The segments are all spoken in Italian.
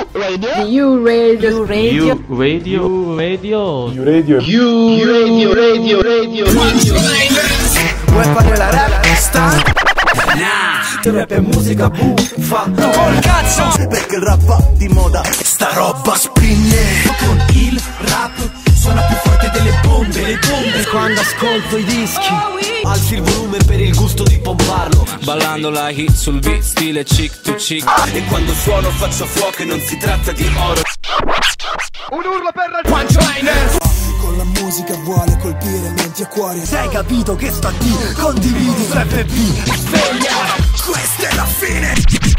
Radio. You Radio. You Radio. You Radio. You Radio. You Radio. Radio. Vuoi fare la rap star? Nah, te rap è musica buffa. Col cazzo! Perché il rap va di moda, sta roba spinne. Con il rap suona più forte delle bombe, le bombe. Quando ascolto i dischi, alzi il volume per il gusto di pomparlo. Ballando la hit sul beat, stile chick to chick. E quando suono faccio fuoco e non si tratta di oro. Un urlo per la punchline. Con la musica vuole colpire menti e cuori. Se hai capito che sta qui, condividi su FB. Sveglia, questa è la fine.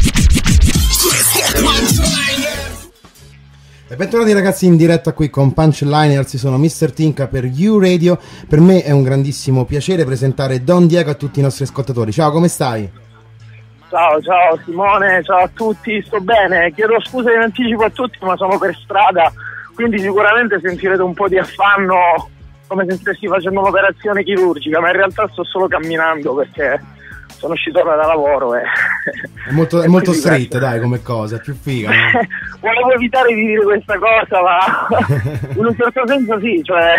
Questa è Punchline. E bentornati ragazzi in diretta qui con Punchliners, sono Mr. Tinka per You Radio. Per me è un grandissimo piacere presentare Don Diego a tutti i nostri ascoltatori. Ciao, come stai? Ciao Simone, ciao a tutti, sto bene, chiedo scusa in anticipo a tutti ma sono per strada, quindi sicuramente sentirete un po' di affanno come se stessi facendo un'operazione chirurgica, ma in realtà sto solo camminando perché sono uscito da lavoro e... È molto straight, dai, come cosa, è più figa, no? Volevo evitare di dire questa cosa, ma in un certo senso sì, cioè...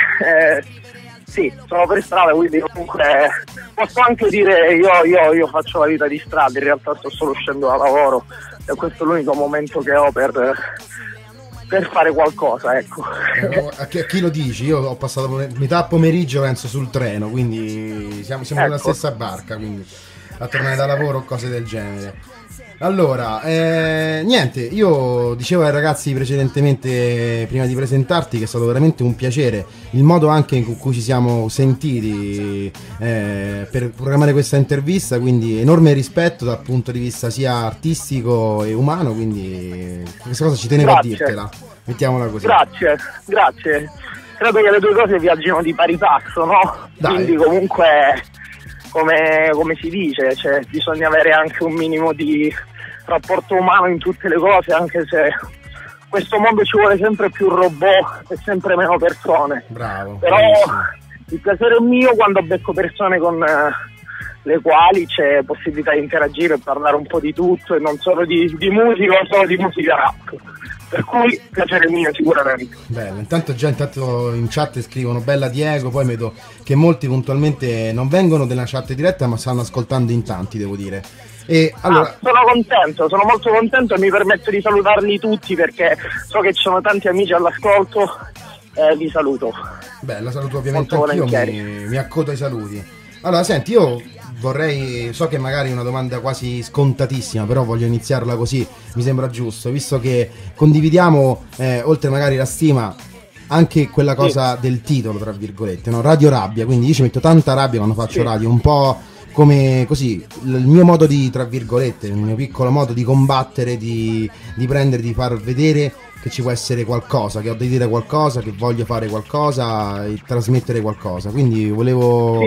Sì, sono per strada, quindi comunque posso anche dire io faccio la vita di strada, in realtà sto solo uscendo da lavoro e questo è l'unico momento che ho per fare qualcosa, ecco. A chi lo dici? Io ho passato metà pomeriggio penso sul treno, quindi siamo nella stessa barca, quindi a tornare da lavoro o cose del genere. Allora, niente, io dicevo ai ragazzi precedentemente, prima di presentarti, che è stato veramente un piacere il modo anche in cui ci siamo sentiti per programmare questa intervista, quindi enorme rispetto dal punto di vista sia artistico e umano, quindi questa cosa ci tenevo a dirtela, mettiamola così. Grazie, credo che le due cose viaggino di pari passo, no? Dai. Quindi comunque... Come si dice, cioè, bisogna avere anche un minimo di rapporto umano in tutte le cose, anche se questo mondo ci vuole sempre più robot e sempre meno persone. Bravo. Però il piacere è mio quando becco persone con le quali c'è possibilità di interagire e parlare un po' di tutto e non solo di musica o solo di musica rap. Per cui piacere mio sicuramente. Bello, intanto in chat scrivono bella Diego, poi vedo che molti puntualmente non vengono della chat diretta ma stanno ascoltando in tanti, devo dire. E allora... sono molto contento e mi permetto di salutarli tutti perché so che ci sono tanti amici all'ascolto e vi saluto. Beh, la saluto ovviamente molto anch'io, mi accodo ai saluti. Allora, senti, io vorrei, so che magari è una domanda quasi scontatissima, però voglio iniziarla così, mi sembra giusto, visto che condividiamo, oltre magari la stima, anche quella cosa del titolo, tra virgolette, no? Radio Rabbia, quindi io ci metto tanta rabbia quando faccio radio, un po' come così, il mio modo di, tra virgolette, il mio piccolo modo di combattere, di prendere, di far vedere che ci può essere qualcosa, che ho da dire qualcosa, che voglio fare qualcosa e trasmettere qualcosa, quindi volevo...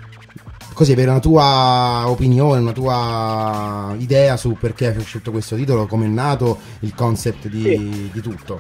Così avere una tua opinione, una tua idea su perché hai scelto questo titolo, come è nato, il concept di tutto.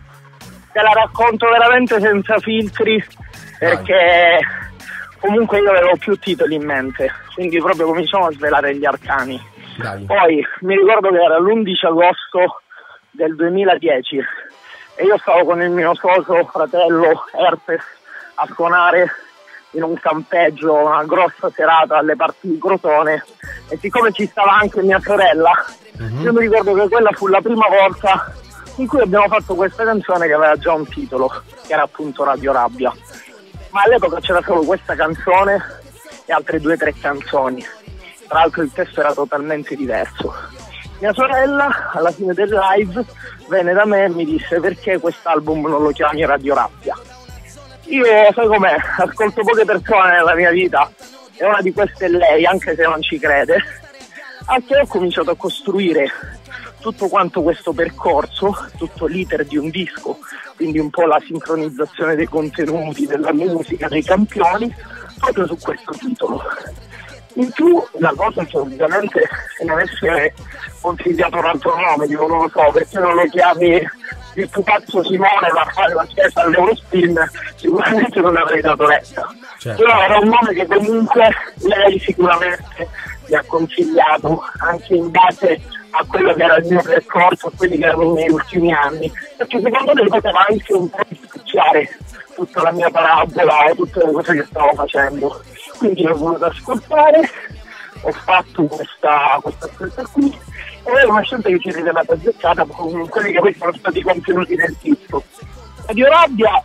Te la racconto veramente senza filtri perché comunque io avevo più titoli in mente, quindi proprio cominciamo a svelare gli arcani. Dai. Poi mi ricordo che era l'11 agosto del 2010 e io stavo con il mio socio, fratello Herpes, a suonare in un campeggio, una grossa serata alle parti di Crotone e siccome ci stava anche mia sorella, io mi ricordo che quella fu la prima volta in cui abbiamo fatto questa canzone che aveva già un titolo, che era appunto Radio Rabbia, ma all'epoca c'era solo questa canzone e altre 2 o 3 canzoni, tra l'altro il testo era totalmente diverso. Mia sorella alla fine del live venne da me e mi disse: perché quest'album non lo chiami Radio Rabbia? Io, sai com'è, ascolto poche persone nella mia vita e una di queste è lei, anche se non ci crede. Anche ho cominciato a costruire tutto quanto questo percorso, tutto l'iter di un disco, quindi un po' la sincronizzazione dei contenuti, della musica, dei campioni, proprio su questo titolo. In più, la cosa che ovviamente se ne avesse consigliato un altro nome, dico non lo so, perché non lo chiami il pupazzo Simone va a fare la spesa all'Eurospin, sicuramente non avrei dato retta. Certo. Però era un nome che comunque lei sicuramente mi ha consigliato, anche in base a quello che era il mio percorso, a quelli che erano i miei ultimi anni, perché secondo me poteva anche un po' spicciare tutta la mia parabola e tutte le cose che stavo facendo. Quindi ho voluto ascoltare, ho fatto questa scelta qui, e è una scelta che ci è rivelata azzeccata con quelli che poi sono stati i contenuti del disco. Radio Rabbia,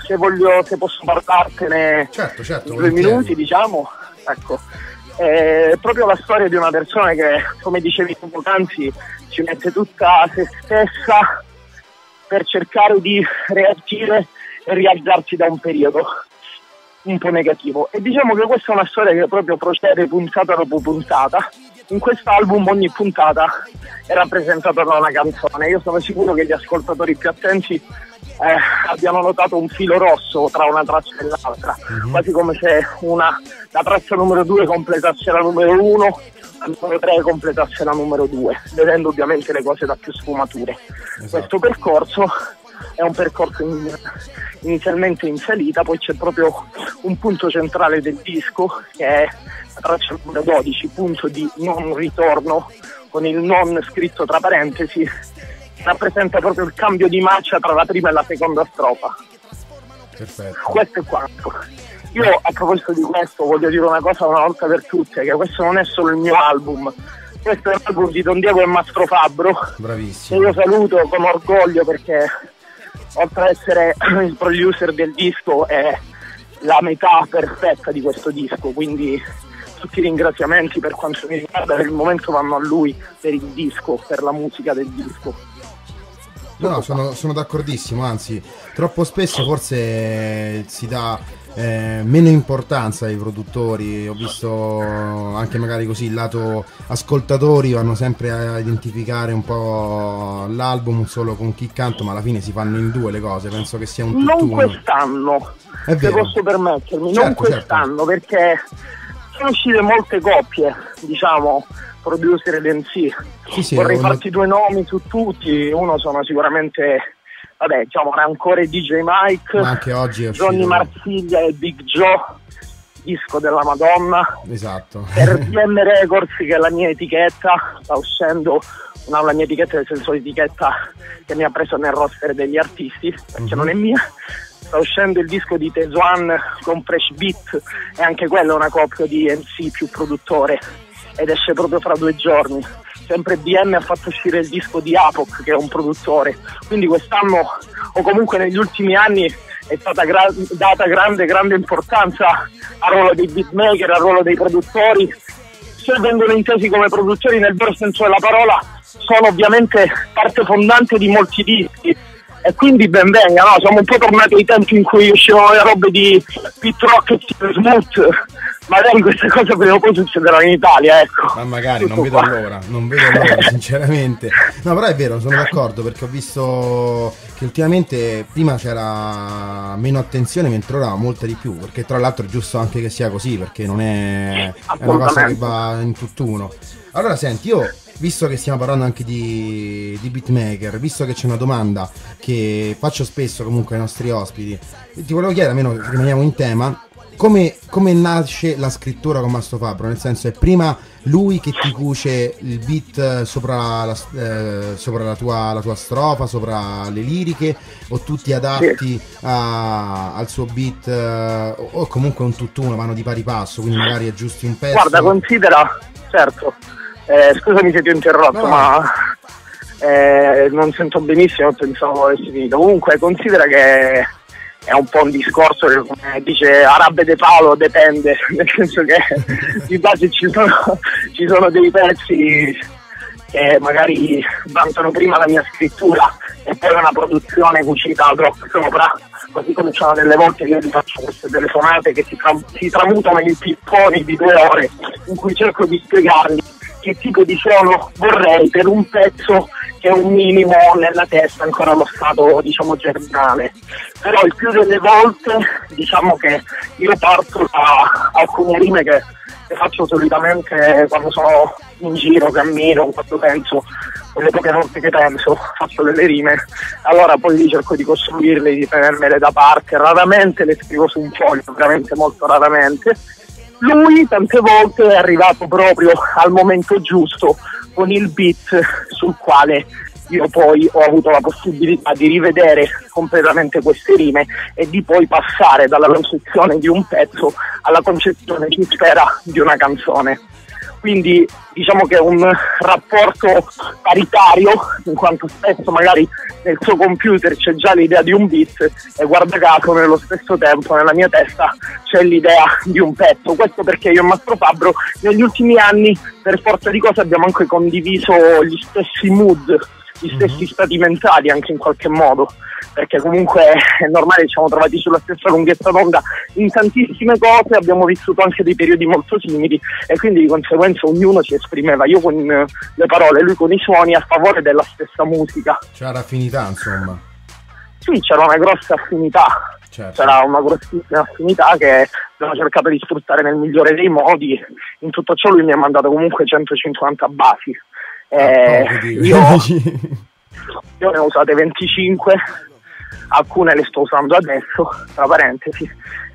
se posso parlartene certo, 2 minuti, diciamo, ecco. È proprio la storia di una persona che, come dicevi tu poc'anzi, ci mette tutta se stessa per cercare di reagire e rialzarsi da un periodo un po' negativo. E diciamo che questa è una storia che proprio procede puntata dopo puntata. In quest'album ogni puntata è rappresentata da una canzone. Io sono sicuro che gli ascoltatori più attenti abbiano notato un filo rosso tra una traccia e l'altra, quasi come se la traccia numero 2 completasse la numero 1, la numero 3 completasse la numero 2, vedendo ovviamente le cose da più sfumature. Esatto. Questo percorso è un percorso inizialmente in salita, poi c'è proprio un punto centrale del disco che è la traccia numero 12, punto di non ritorno, con il non scritto tra parentesi, rappresenta proprio il cambio di marcia tra la prima e la seconda strofa. Perfetto. Questo è quanto. Io a proposito di questo voglio dire una cosa una volta per tutte, che questo non è solo il mio album, questo è l'album di Don Diego e Mastro Fabbro. Bravissimo. E io saluto con orgoglio perché oltre ad essere il producer del disco è la metà perfetta di questo disco, quindi tutti i ringraziamenti per quanto mi riguarda per il momento vanno a lui per il disco, per la musica del disco. No, sono d'accordissimo, anzi troppo spesso forse si dà meno importanza ai produttori. Ho visto anche magari così il lato ascoltatori vanno sempre a identificare un po' l'album solo con chi canta, ma alla fine si fanno in due le cose. Penso che sia un tutt'uno. Non quest'anno, se posso permettermi, non quest'anno, perché sono uscite molte coppie, diciamo, producer ed MC. Sì, vorrei farti 2 nomi su tutti. Uno sono sicuramente, diciamo, Rancore DJ Mike, ma anche oggi è Johnny Marsiglia e Big Joe, disco della Madonna. Esatto. Per DM Records, che è la mia etichetta, sta uscendo la mia etichetta, nel senso l'etichetta che mi ha preso nel roster degli artisti, perché non è mia. Sta uscendo il disco di Tezuan con Fresh Beat, e anche quello è una coppia di MC più produttore, ed esce proprio fra 2 giorni. Sempre BM ha fatto uscire il disco di Apoc, che è un produttore, quindi quest'anno, o comunque negli ultimi anni, è stata data grande importanza al ruolo dei beatmaker, al ruolo dei produttori. Se vengono intesi come produttori nel vero senso della parola, sono ovviamente parte fondante di molti dischi, e quindi ben venga, no? Siamo un po' tornati ai tempi in cui uscivano le robe di Pete Rock e Steve Smooth. Magari queste cose prima o poi succederanno in Italia, ecco. Ma magari, non vedo l'ora sinceramente. No, però è vero, sono d'accordo, perché ho visto che ultimamente prima c'era meno attenzione, mentre ora molta di più, perché tra l'altro è giusto anche che sia così, perché non è una cosa che va in tutt'uno. Allora senti, io, visto che stiamo parlando anche di beatmaker, visto che c'è una domanda che faccio spesso comunque ai nostri ospiti, ti volevo chiedere, almeno rimaniamo in tema, come nasce la scrittura con Mastro Fabbro? Nel senso, è prima lui che ti cuce il beat sopra la tua strofa, sopra le liriche, o tu ti adatti al suo beat, o comunque un tutt'uno, vanno di pari passo, quindi magari aggiusti un pezzo? Guarda, considera, certo, scusami se ti ho interrotto, no. Ma non sento benissimo, pensavo avessi finito. Comunque considera che è un po' un discorso che, come dice Arabe De Paolo, dipende, nel senso che di base ci sono dei pezzi che magari vantano prima la mia scrittura e poi una produzione cucita ad hoc sopra, così come ci sono delle volte che io ti faccio queste telefonate che si tramutano in pipponi di 2 ore in cui cerco di spiegargli che tipo di suono vorrei per un pezzo che è un minimo nella testa, ancora allo stato, diciamo, germinale. Però il più delle volte, diciamo che io parto da alcune rime che faccio solitamente quando sono in giro, cammino, quando penso, quelle poche volte che penso, faccio delle rime, allora poi lì cerco di costruirle, di tenermele da parte, raramente le scrivo su un foglio, veramente molto raramente. Lui tante volte è arrivato proprio al momento giusto, con il beat sul quale io poi ho avuto la possibilità di rivedere completamente queste rime e di poi passare dalla concezione di un pezzo alla concezione più spera di una canzone. Quindi diciamo che è un rapporto paritario, in quanto spesso magari nel suo computer c'è già l'idea di un beat e guarda caso nello stesso tempo nella mia testa c'è l'idea di un pezzo. Questo perché io e Mastro Fabbro negli ultimi anni per forza di cose abbiamo anche condiviso gli stessi mood, gli stessi stati mentali anche in qualche modo, perché comunque è normale, ci siamo trovati sulla stessa lunghezza d'onda in tantissime cose, abbiamo vissuto anche dei periodi molto simili e quindi di conseguenza ognuno si esprimeva, io con le parole, lui con i suoni, a favore della stessa musica. C'era affinità, insomma. Sì, c'era una grossa affinità, certo. C'era una grossissima affinità che abbiamo cercato di sfruttare nel migliore dei modi. In tutto ciò lui mi ha mandato comunque 150 basi. Io ne ho usate 25, alcune le sto usando adesso, tra parentesi,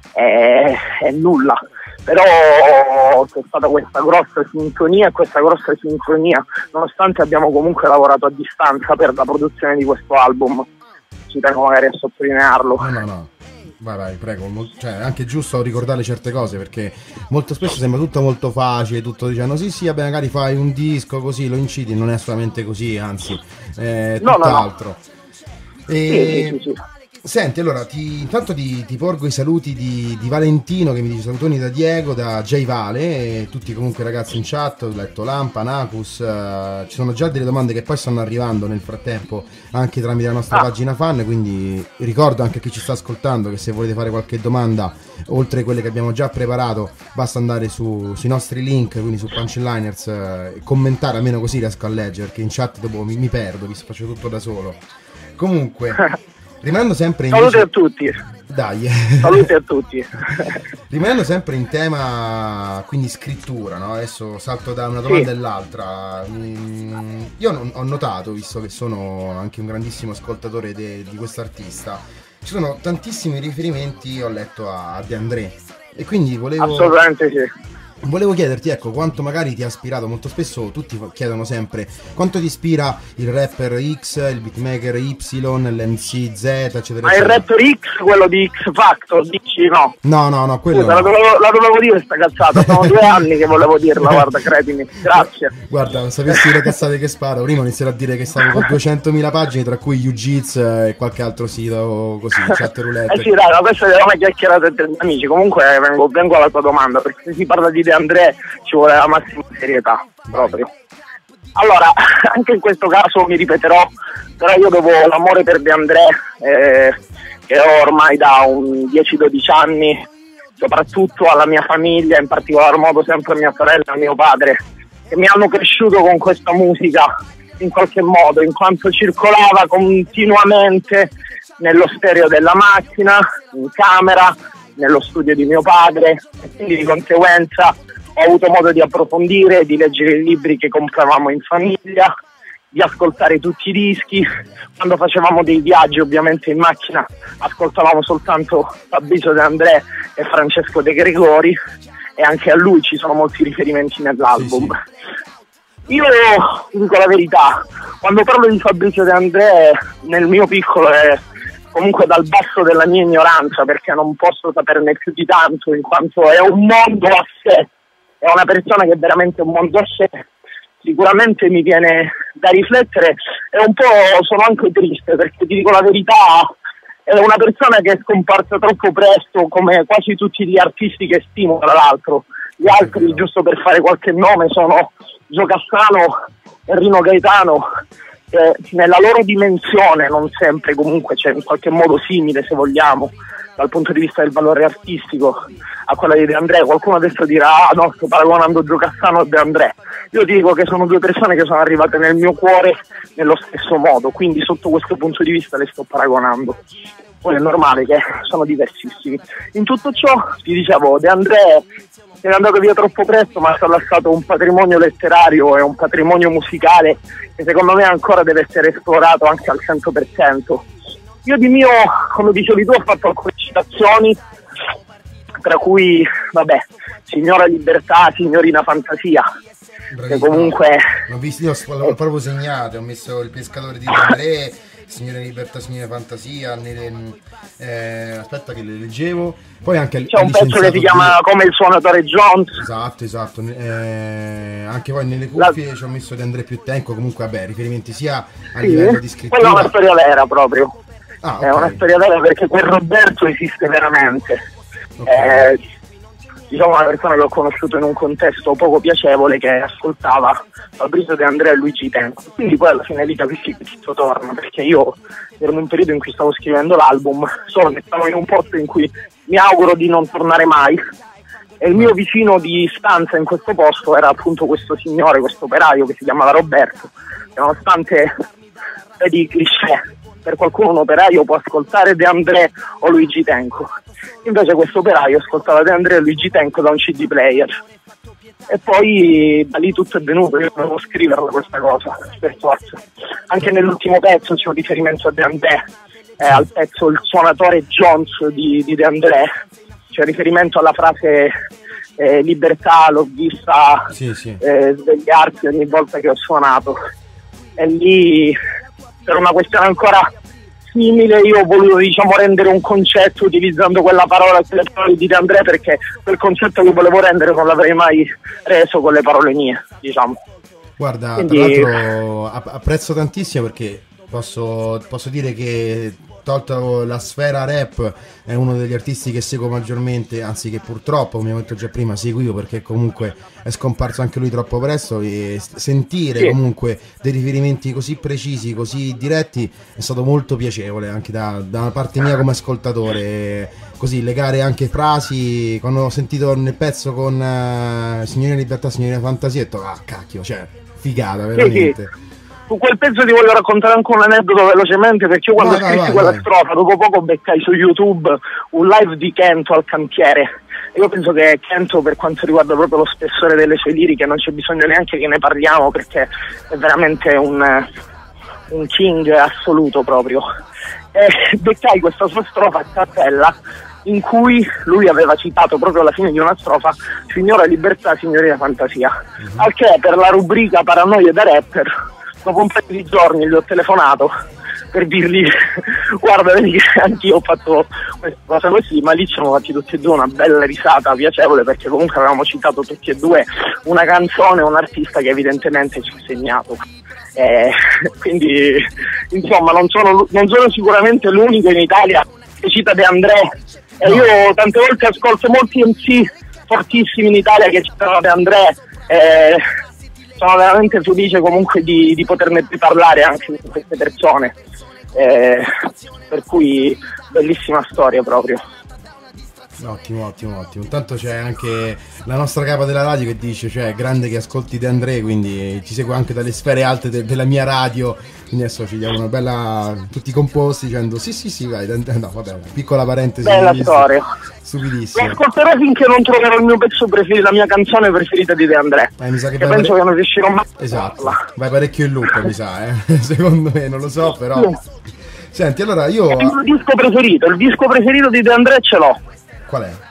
è nulla, però c'è stata questa grossa sintonia e questa grossa sincronia, nonostante abbiamo comunque lavorato a distanza per la produzione di questo album, ci tengo magari a sottolinearlo. No. Vai, prego. Cioè, è anche giusto ricordare certe cose, perché molto spesso sembra tutto molto facile, tutto dicendo sì, vabbè, magari fai un disco così, lo incidi, non è assolutamente così, anzi, è tutt'altro. No. Sì. Senti, allora, intanto ti porgo i saluti di Valentino, che mi dice salutoni da Diego, da J Vale, e tutti comunque ragazzi in chat, ho letto Lampa, Nacus, ci sono già delle domande che poi stanno arrivando nel frattempo anche tramite la nostra pagina fan, quindi ricordo anche a chi ci sta ascoltando che se volete fare qualche domanda, oltre a quelle che abbiamo già preparato, basta andare sui nostri link, quindi su Punchliners, e commentare, almeno così riesco a leggere, perché in chat dopo mi perdo, vi faccio tutto da solo. Comunque... rimanendo sempre in saluti a tutti. Dai. Saluti a tutti. Rimanendo sempre in tema, quindi scrittura, no? Adesso salto da una domanda all'altra. Io ho notato, visto che sono anche un grandissimo ascoltatore di questo artista, ci sono tantissimi riferimenti, ho letto, a De André, e quindi assolutamente sì. Volevo chiederti, ecco, quanto magari ti ha ispirato. Molto spesso tutti chiedono sempre quanto ti ispira il rapper X, il beatmaker Y, l'MC Z, eccetera. Ma il rapper X, quello di X Factor, dici no? No, quello scusa, no. la dovevo dire sta cazzata, sono 2 anni che volevo dirla, guarda, credimi, grazie. Guarda, sapessi le cazzate che sparo, prima inizierò a dire che stavo con 200.000 pagine, tra cui UGITS e qualche altro sito così, chat roulette. Sì, dai, ma questa è una chiacchierata tra gli amici. Comunque vengo alla tua domanda, perché se si parla di De André ci vuole la massima serietà, proprio. Allora, anche in questo caso mi ripeterò, però io devo l'amore per De André, che ho ormai da 10-12 anni, soprattutto alla mia famiglia, in particolar modo sempre a mia sorella e a mio padre, che mi hanno cresciuto con questa musica in qualche modo, in quanto circolava continuamente nello stereo della macchina, in camera, nello studio di mio padre, e quindi di conseguenza ho avuto modo di approfondire, di leggere i libri che compravamo in famiglia, di ascoltare tutti i dischi. Quando facevamo dei viaggi ovviamente in macchina ascoltavamo soltanto Fabrizio De André e Francesco De Gregori, e anche a lui ci sono molti riferimenti nell'album. Sì. Io dico la verità, quando parlo di Fabrizio De André nel mio piccolo è comunque dal basso della mia ignoranza, perché non posso saperne più di tanto, in quanto è un mondo a sé, è una persona che è veramente un mondo a sé. Sicuramente mi viene da riflettere e un po' sono anche triste, perché ti dico la verità, è una persona che è scomparsa troppo presto, come quasi tutti gli artisti che stimo, tra l'altro. Gli altri, giusto per fare qualche nome, sono Gio Cassano e Rino Gaetano, che nella loro dimensione, non sempre comunque, c'è in qualche modo simile, se vogliamo, dal punto di vista del valore artistico, a quella di De André. Qualcuno adesso dirà no, sto paragonando Gio Cassano e De André. Io dico che sono 2 persone che sono arrivate nel mio cuore nello stesso modo, quindi sotto questo punto di vista le sto paragonando. Poi è normale che sono diversissimi. In tutto ciò, ti dicevo, De André è andato via troppo presto, ma ci ha lasciato un patrimonio letterario e un patrimonio musicale che secondo me ancora deve essere esplorato anche al 100%. Io di mio, come dicevi tu, ho fatto alcune citazioni, tra cui, vabbè, Signora Libertà, Signorina Fantasia. che comunque... L'ho visto, io l'ho proprio segnato, ho messo il pescatore di André, Signore Libertà, Signore Fantasia, aspetta che le leggevo, poi anche c'è un pezzo che si chiama Come il suonatore Jones. Esatto, anche poi nelle cuffie ci ho messo di André più Tenco, comunque vabbè, riferimenti sia a livello di scrittura. Quella è una storia vera proprio, okay. È una storia vera perché quel Roberto esiste veramente. Okay. Diciamo una persona che ho conosciuto in un contesto poco piacevole che ascoltava Fabrizio De André e Luigi Tenco, quindi poi alla fine lì capisci che tutto torna, perché io ero in un periodo in cui stavo scrivendo l'album, solo che stavo in un posto in cui mi auguro di non tornare mai, e il mio vicino di stanza in questo posto era appunto questo signore, questo operaio che si chiamava Roberto, che nonostante vedi i cliché, per qualcuno un operaio può ascoltare De André o Luigi Tenco, invece questo operaio ascoltava De André e Luigi Tenco da un CD player, e poi da lì tutto è venuto. Io dovevo scriverla questa cosa per forza. Anche nell'ultimo pezzo c'è un riferimento a De André, al pezzo Il suonatore Jones di De André, c'è riferimento alla frase libertà, l'ho vista svegliarsi ogni volta che ho suonato, e lì per una questione ancora simile io ho voluto, diciamo, rendere un concetto utilizzando quella parola, quelle parole di De André, perché quel concetto che volevo rendere non l'avrei mai reso con le parole mie, diciamo. Guarda, quindi... tra l'altro apprezzo tantissimo, perché posso dire che, tolto la sfera rap, è uno degli artisti che seguo maggiormente, anzi che purtroppo, come ho detto già prima, seguivo, perché comunque è scomparso anche lui troppo presto, e sentire comunque dei riferimenti così precisi, così diretti, è stato molto piacevole anche da parte mia come ascoltatore, così legare anche frasi. Quando ho sentito nel pezzo con Signore Libertà, Signore Fantasia, ho detto cacchio, cioè figata veramente. Su quel pezzo ti voglio raccontare anche un aneddoto velocemente, perché io quando scrissi quella strofa, dopo poco beccai su YouTube un live di Kento al cantiere. Io penso che Kento, per quanto riguarda proprio lo spessore delle sue liriche, non c'è bisogno neanche che ne parliamo, perché è veramente un king assoluto proprio. E beccai questa sua strofa a cappella, in cui lui aveva citato proprio alla fine di una strofa Signora Libertà, Signoria Fantasia, al che per la rubrica Paranoie da rapper, dopo un paio di giorni gli ho telefonato per dirgli guarda, vedi che anch'io ho fatto questa cosa così, ma lì ci siamo fatti tutti e due una bella risata piacevole, perché comunque avevamo citato tutti e due una canzone, un artista che evidentemente ci ha segnato, quindi insomma non sono sicuramente l'unico in Italia che cita De André, e io tante volte ascolto molti MC fortissimi in Italia che citano De André, sono veramente felice comunque di poterne parlare anche di queste persone, per cui bellissima storia proprio. Ottimo. Intanto c'è anche la nostra capa della radio che dice, cioè, grande che ascolti De André, quindi ci segue anche dalle sfere alte della mia radio, quindi adesso ci diamo una bella, tutti composti, dicendo sì vai, no vabbè, piccola parentesi. Bella storia. Stupidissima. Lo ascolterò finché non troverò il mio pezzo preferito, la mia canzone preferita di De André, mi sa che penso che non riuscirò mai. Esatto, vai parecchio in loop, mi sa, secondo me, non lo so, però. Senti, allora io... Il mio il disco preferito di De André ce l'ho. Qual è?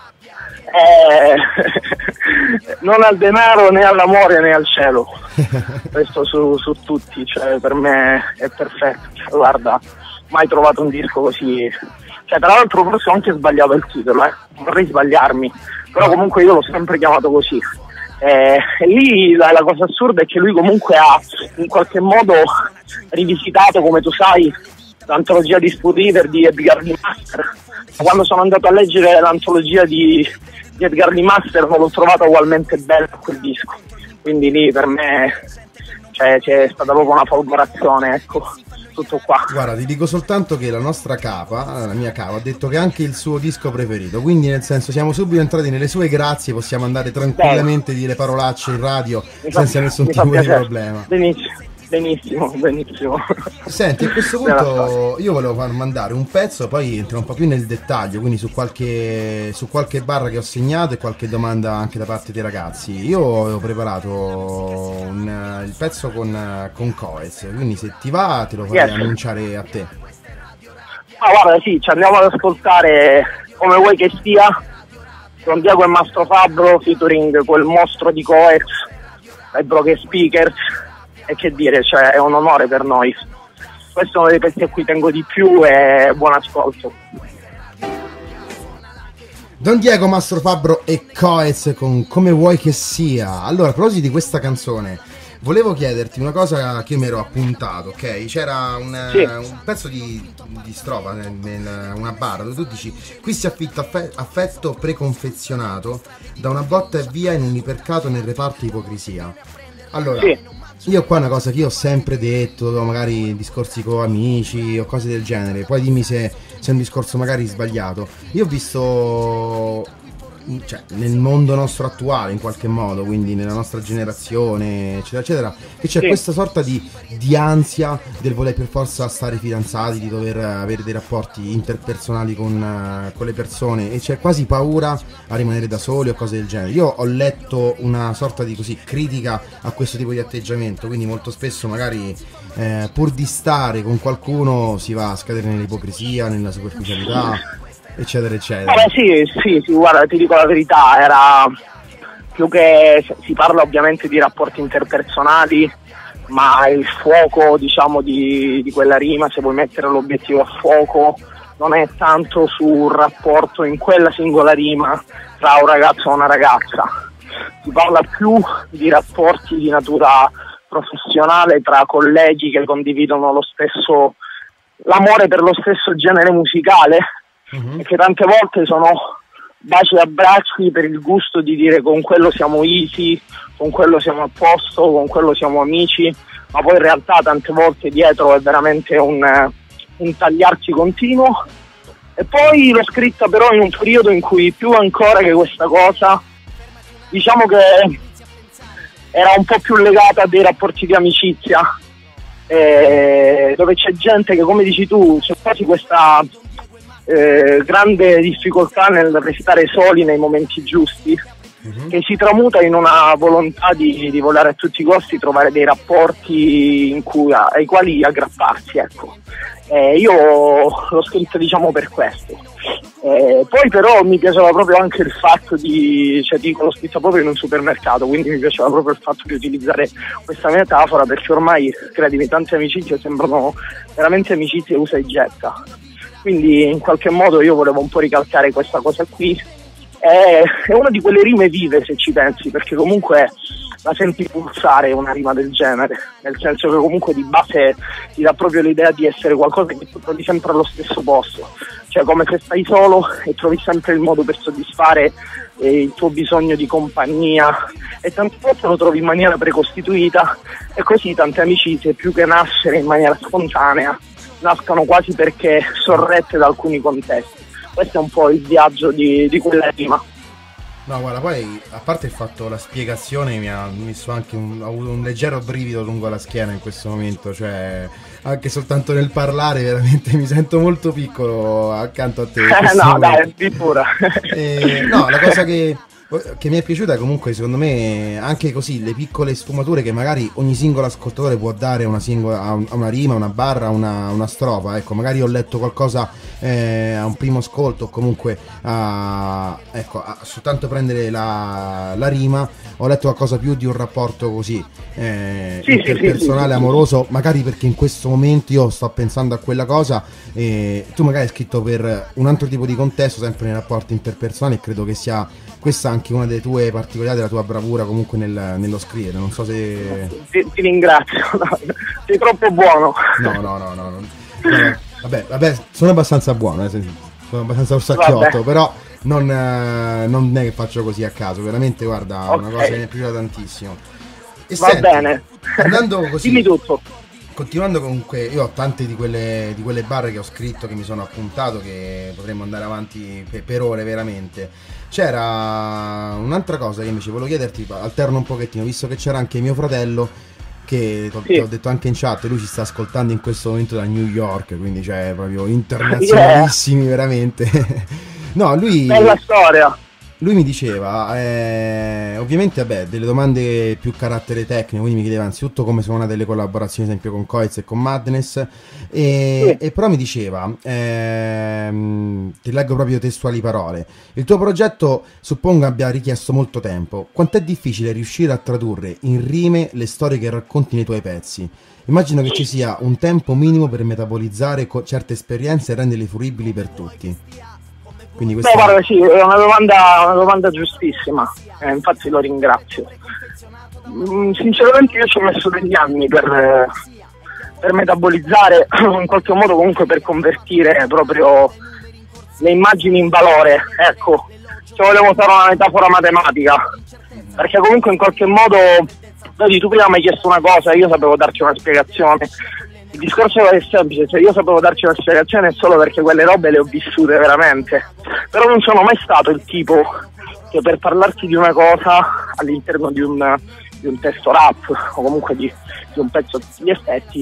Non al denaro, né all'amore, né al cielo. Questo su tutti, cioè per me è perfetto. Guarda, mai trovato un disco così. Cioè, tra l'altro forse ho anche sbagliato il titolo, non vorrei sbagliarmi, però comunque io l'ho sempre chiamato così. E lì la cosa assurda è che lui comunque ha in qualche modo rivisitato, come tu sai, l'antologia di Spoon River di Edgar Lee Master. Quando sono andato a leggere l'antologia di Edgar Lee Master non l'ho trovato ugualmente bello quel disco, quindi lì per me c'è stata proprio una folgorazione, ecco, tutto qua. Guarda, ti dico soltanto che la nostra capa, la mia capa, ha detto che è anche il suo disco preferito, quindi nel senso siamo subito entrati nelle sue grazie, possiamo andare tranquillamente a dire parolacce in radio senza nessun tipo di problema. Benissimo. Senti, a questo punto io volevo far mandare un pezzo, poi entriamo un po' più nel dettaglio, quindi su qualche barra che ho segnato e qualche domanda anche da parte dei ragazzi. Io avevo preparato il pezzo con Coez, quindi se ti va te lo farei annunciare a te. Guarda, sì, ci andiamo ad ascoltare Come vuoi che sia, con Diego e Mastro Fabbro featuring quel mostro di Coez, dai Broken Speakers, e che dire, cioè è un onore per noi. Questo è uno dei pezzi a cui tengo di più e buon ascolto. Don Diego, Mastro Fabbro e Coez con Come vuoi che sia. Allora, a proposito di questa canzone, volevo chiederti una cosa che io mi ero appuntato, ok? C'era un pezzo di strofa, una barra, dove tu dici: qui si affitta affetto preconfezionato, da una botta e via in un ipercato nel reparto ipocrisia. Allora, io qua una cosa che io ho sempre detto, magari discorsi con amici o cose del genere, poi dimmi se è un discorso magari sbagliato. Io ho visto, cioè, nel mondo nostro attuale in qualche modo, quindi nella nostra generazione eccetera eccetera, che c'è questa sorta di ansia del voler per forza stare fidanzati, di dover avere dei rapporti interpersonali con le persone, e c'è quasi paura a rimanere da soli o cose del genere. Io ho letto una sorta di critica a questo tipo di atteggiamento, quindi molto spesso magari pur di stare con qualcuno si va a scadere nell'ipocrisia, nella superficialità, eccetera eccetera. Sì, guarda, ti dico la verità, era più che, si parla ovviamente di rapporti interpersonali, ma il fuoco, diciamo, di quella rima, se vuoi mettere l'obiettivo a fuoco, non è tanto sul rapporto in quella singola rima tra un ragazzo e una ragazza, si parla più di rapporti di natura professionale tra colleghi che condividono l'amore per lo stesso genere musicale, e che tante volte sono baci e abbracci per il gusto di dire con quello siamo easy, con quello siamo a posto, con quello siamo amici, ma poi in realtà tante volte dietro è veramente un tagliarsi continuo. E poi l'ho scritta però in un periodo in cui, più ancora che questa cosa, diciamo che era un po' più legata a dei rapporti di amicizia, dove c'è gente che, come dici tu, c'è quasi questa grande difficoltà nel restare soli nei momenti giusti, che si tramuta in una volontà di volere a tutti i costi trovare dei rapporti ai quali aggrapparsi, ecco. Io l'ho scritto, diciamo, per questo. Poi però mi piaceva proprio anche il fatto l'ho scritto proprio in un supermercato, quindi mi piaceva proprio il fatto di utilizzare questa metafora, perché ormai, credimi, tante amicizie sembrano veramente amicizie usa e getta. Quindi in qualche modo io volevo un po' ricalcare questa cosa qui. È una di quelle rime vive, se ci pensi, perché comunque la senti pulsare una rima del genere, nel senso che comunque di base ti dà proprio l'idea di essere qualcosa che tu trovi sempre allo stesso posto, cioè come se stai solo e trovi sempre il modo per soddisfare il tuo bisogno di compagnia, e tante volte lo trovi in maniera precostituita, e così tante amicizie, più che nascere in maniera spontanea, nascono quasi perché sorrette da alcuni contesti. Questo è un po' il viaggio di quella rima. No, guarda, poi a parte il fatto, la spiegazione mi ha messo anche ho avuto un leggero brivido lungo la schiena in questo momento, cioè anche soltanto nel parlare veramente mi sento molto piccolo accanto a te. No, dai, addirittura. No, la cosa che mi è piaciuta è comunque, secondo me, anche così le piccole sfumature che magari ogni singolo ascoltatore può dare a una rima, una barra, una strofa. Ecco, magari ho letto qualcosa a un primo ascolto, o comunque soltanto prendere la rima, ho letto qualcosa più di un rapporto così interpersonale, amoroso, magari perché in questo momento io sto pensando a quella cosa, e tu magari hai scritto per un altro tipo di contesto, sempre nei rapporti interpersonali, e credo che sia questa anche una delle tue particolarità, della tua bravura comunque nello scrivere. Non so se... Ti ringrazio, no, sei troppo buono. No. Vabbè, sono abbastanza buono, sono abbastanza orsacchiotto, però non è che faccio così a caso, veramente, guarda, una cosa che mi è piaciuta tantissimo. E va bene, andando così, dimmi tutto. Continuando, comunque, io ho tante di quelle barre che ho scritto, che mi sono appuntato, che potremmo andare avanti per ore veramente. C'era un'altra cosa che invece volevo chiederti, alterno un pochettino, visto che c'era anche mio fratello, che ti ho detto anche in chat, lui ci sta ascoltando in questo momento da New York, quindi cioè proprio internazionalissimi, veramente. No, lui... Bella storia. lui mi diceva, ovviamente vabbè, delle domande più carattere tecnico, quindi mi chiedeva anzitutto come sono nate le collaborazioni, ad esempio con Coiz e con Madness, e però mi diceva, ti leggo proprio testuali parole: il tuo progetto suppongo abbia richiesto molto tempo. Quant'è difficile riuscire a tradurre in rime le storie che racconti nei tuoi pezzi? Immagino che ci sia un tempo minimo per metabolizzare certe esperienze e renderle fruibili per tutti. Quindi no, guarda, sì, è una domanda giustissima, infatti lo ringrazio. Sinceramente io ci ho messo degli anni per metabolizzare, in qualche modo comunque per convertire proprio le immagini in valore, ecco, se volevo fare una metafora matematica, perché comunque in qualche modo, vedi, tu prima mi hai chiesto una cosa e io sapevo darti una spiegazione. Il discorso è semplice, cioè io sapevo darci una spiegazione solo perché quelle robe le ho vissute veramente, però non sono mai stato il tipo che per parlarti di una cosa all'interno di un testo rap o comunque di un pezzo di effetti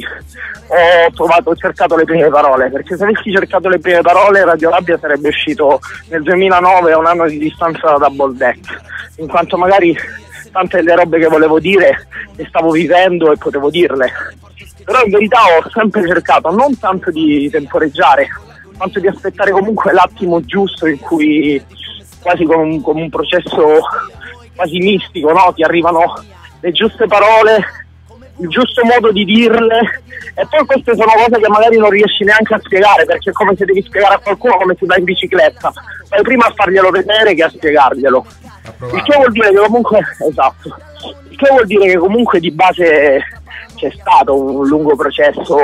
ho cercato le prime parole, perché se avessi cercato le prime parole Radio Rabbia sarebbe uscito nel 2009 a un anno di distanza da Double Deck, in quanto magari tante delle robe che volevo dire le stavo vivendo e potevo dirle. Però in verità ho sempre cercato non tanto di temporeggiare, quanto di aspettare comunque l'attimo giusto in cui, quasi con un processo quasi mistico, no? Ti arrivano le giuste parole, il giusto modo di dirle, e poi queste sono cose che magari non riesci neanche a spiegare, perché è come se devi spiegare a qualcuno come si va in bicicletta, fai prima a farglielo vedere che a spiegarglielo. Il che vuol dire che comunque, esatto, il che vuol dire che comunque di base c'è stato un lungo processo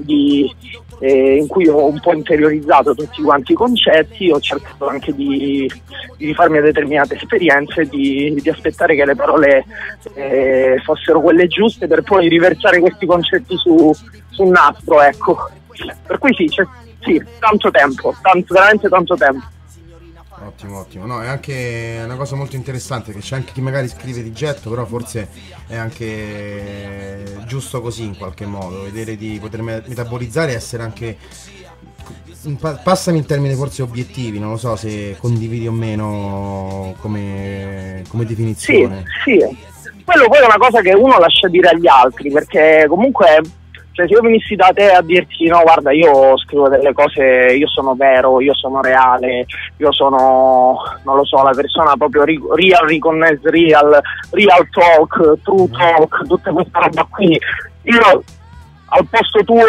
in cui ho un po' interiorizzato tutti quanti i concetti, ho cercato anche di rifarmi a determinate esperienze, di aspettare che le parole fossero quelle giuste per poi riversare questi concetti su un nastro, ecco. Per cui sì, tanto tempo, veramente tanto tempo. Ottimo, no, è anche una cosa molto interessante che c'è anche chi magari scrive di getto, però forse è anche giusto così in qualche modo, vedere di poter metabolizzare e essere anche, passami il termine, forse obiettivi, non lo so se condividi o meno come definizione. Sì, quello poi è una cosa che uno lascia dire agli altri, perché comunque, cioè, se io venissi da te a dirti no, guarda, io scrivo delle cose, io sono vero, io sono reale, io sono, non lo so, la persona proprio real reconnect real talk, true talk, tutte queste roba qui, io al posto tuo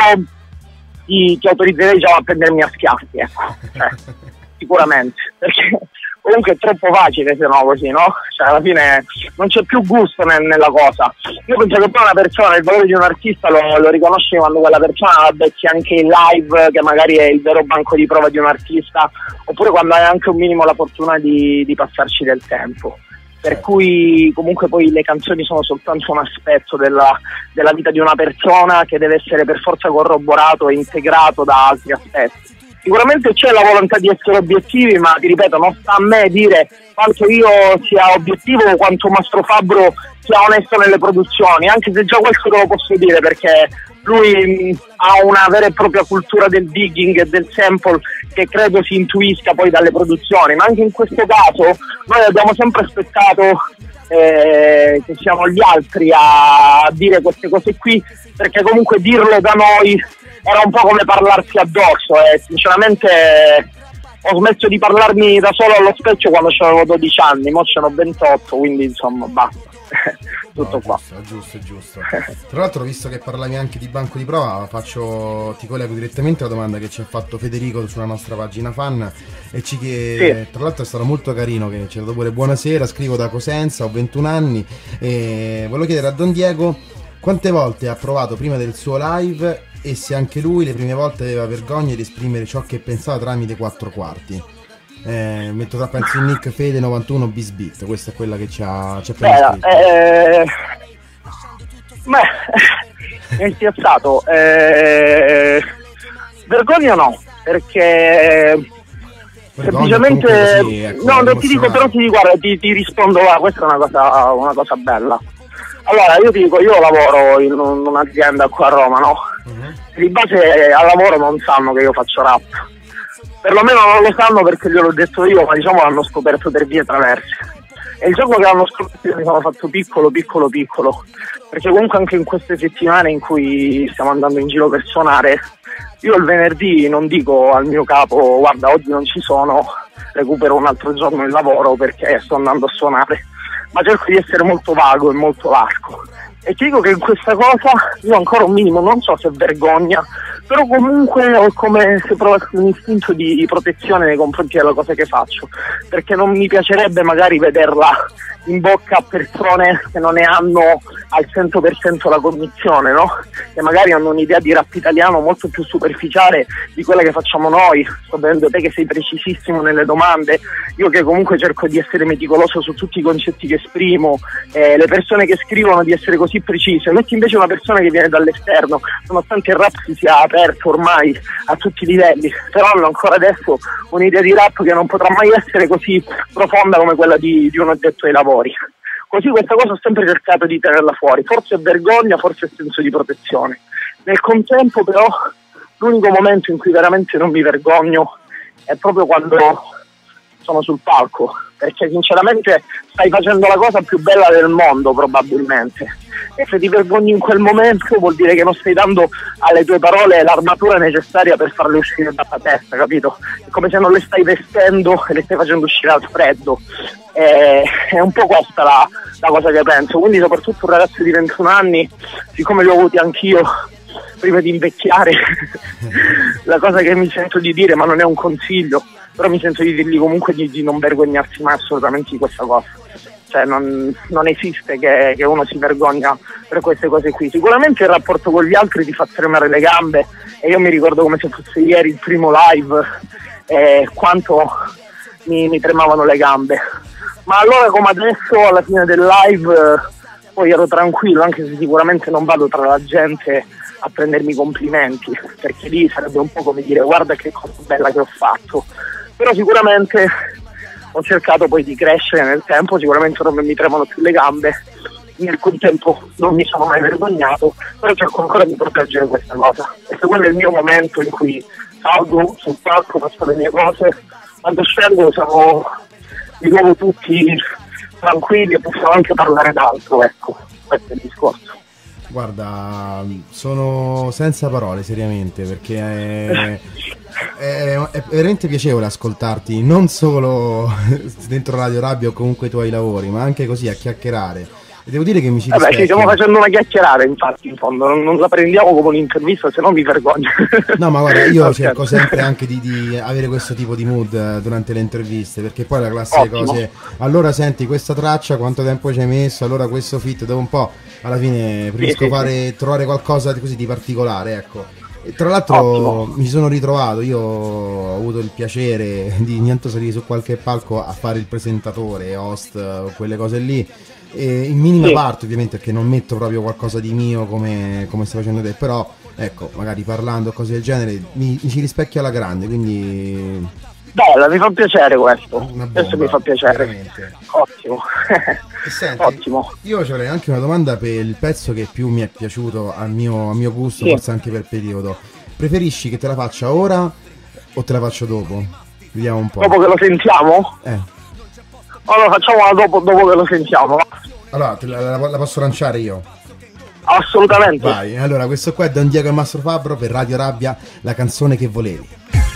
ti autorizzerei già a prendermi a schiaffi, ecco, cioè, sicuramente, perché comunque è troppo facile se no così, no? Cioè alla fine non c'è più gusto nella cosa. Io penso che poi una persona, il valore di un artista lo riconosce quando quella persona la becchi anche in live, che magari è il vero banco di prova di un artista, oppure quando hai anche un minimo la fortuna di passarci del tempo. Per cui comunque poi le canzoni sono soltanto un aspetto della vita di una persona che deve essere per forza corroborato e integrato da altri aspetti. Sicuramente c'è la volontà di essere obiettivi, ma ti ripeto, non sta a me dire quanto io sia obiettivo o quanto Mastro Fabbro sia onesto nelle produzioni, anche se già questo te lo posso dire, perché lui ha una vera e propria cultura del digging e del sample che credo si intuisca poi dalle produzioni, ma anche in questo caso noi abbiamo sempre aspettato che siamo gli altri a dire queste cose qui, perché comunque dirlo da noi era un po' come parlarsi addosso, e sinceramente ho smesso di parlarmi da solo allo specchio quando avevo 12 anni, mo ce n'ho 28, quindi insomma basta. Tutto no, qua. Giusto. Tra l'altro, visto che parlavi anche di banco di prova, ti collego direttamente alla domanda che ci ha fatto Federico sulla nostra pagina fan, e sì. Tra l'altro è stato molto carino, che ci ha dato pure buonasera, scrivo da Cosenza, ho 21 anni e volevo chiedere a Don Diego quante volte ha provato prima del suo live e se anche lui le prime volte aveva vergogna di esprimere ciò che pensava tramite 4 quarti. Metto tra pensi Nick Fede 91 bis beat, questa è quella che ci ha appena scritto. Mi hai spiazzato. Vergogna no, perché semplicemente così, ecco, no, ti dico, guarda, ti rispondo, questa è una cosa bella. Allora, io ti dico, io lavoro in un'azienda qua a Roma, no? Di base al lavoro non sanno che io faccio rap, perlomeno non lo sanno perché gliel'ho detto io, ma diciamo l'hanno scoperto per vie traverse. E il giorno che l'hanno scoperto mi sono fatto piccolo, perché comunque anche in queste settimane in cui stiamo andando in giro per suonare, io il venerdì non dico al mio capo guarda oggi non ci sono, recupero un altro giorno il lavoro perché sto andando a suonare, ma cerco di essere molto vago e molto largo. E ti dico che in questa cosa io ancora un minimo, non so se vergogna, però comunque ho come se provassi un istinto di protezione nei confronti della cosa che faccio, perché non mi piacerebbe magari vederla in bocca a persone che non ne hanno al 100% la cognizione, no? Che magari hanno un'idea di rap italiano molto più superficiale di quella che facciamo noi. Sto vedendo te che sei precisissimo nelle domande, io che comunque cerco di essere meticoloso su tutti i concetti che esprimo, le persone che scrivono di essere così precise, metti invece una persona che viene dall'esterno, nonostante il rap si sia aperto ormai a tutti i livelli, però hanno ancora adesso un'idea di rap che non potrà mai essere così profonda come quella di un addetto ai lavori. Così questa cosa ho sempre cercato di tenerla fuori, forse è vergogna, forse è senso di protezione. Nel contempo però l'unico momento in cui veramente non mi vergogno è proprio quando sono sul palco, perché sinceramente stai facendo la cosa più bella del mondo probabilmente, e se ti vergogni in quel momento vuol dire che non stai dando alle tue parole l'armatura necessaria per farle uscire dalla testa, capito? È come se non le stai vestendo e le stai facendo uscire al freddo. È un po' questa la cosa che penso, quindi soprattutto un ragazzo di 21 anni, siccome li ho avuti anch'io prima di invecchiare, la cosa che mi sento di dire, ma non è un consiglio, però mi sento di dirgli comunque di non vergognarsi mai assolutamente di questa cosa. Cioè non esiste che uno si vergogna per queste cose qui. Sicuramente il rapporto con gli altri ti fa tremare le gambe, e io mi ricordo come se fosse ieri il primo live quanto mi tremavano le gambe, ma allora come adesso alla fine del live poi ero tranquillo, anche se sicuramente non vado tra la gente a prendermi complimenti, perché lì sarebbe un po' come dire guarda che cosa bella che ho fatto, però sicuramente ho cercato poi di crescere nel tempo, sicuramente non mi tremano più le gambe, nel contempo non mi sono mai vergognato, però cerco ancora di proteggere questa cosa, perché quello è il mio momento in cui salgo sul palco, faccio le mie cose, quando scendo siamo di nuovo tutti tranquilli e possiamo anche parlare d'altro, ecco, questo è il discorso. Guarda, sono senza parole seriamente, perché è veramente piacevole ascoltarti, non solo dentro Radio Rabbia o comunque i tuoi lavori, ma anche così a chiacchierare. E devo dire che mi ci Vabbè, rispecchio. ci stiamo facendo una chiacchierata, infatti, in fondo, non la prendiamo come un'intervista, se no mi vergogno. No, ma guarda, io cerco sempre anche di avere questo tipo di mood durante le interviste, perché poi la classe cose, allora senti questa traccia, quanto tempo ci hai messo, allora questo fit, dopo un po' alla fine preferisco trovare qualcosa di così di particolare, ecco. E tra l'altro mi sono ritrovato, io ho avuto il piacere di niente salire su qualche palco a fare il presentatore, host, quelle cose lì, e in minima parte ovviamente, perché non metto proprio qualcosa di mio come stai facendo te, però ecco, magari parlando cose del genere mi ci rispecchio alla grande, quindi bella, mi fa piacere questo, mi fa piacere, veramente. Ottimo. E senti, Ottimo. Io avrei anche una domanda per il pezzo che più mi è piaciuto a mio gusto, forse anche per periodo. Preferisci che te la faccia ora o te la faccio dopo? Vediamo un po'. Dopo che lo sentiamo? Allora facciamola dopo che lo sentiamo. Allora, la posso lanciare io? Assolutamente. Vai, allora questo qua è Don Diego e Mastro Fabbro per Radio Rabbia, la canzone che volevi.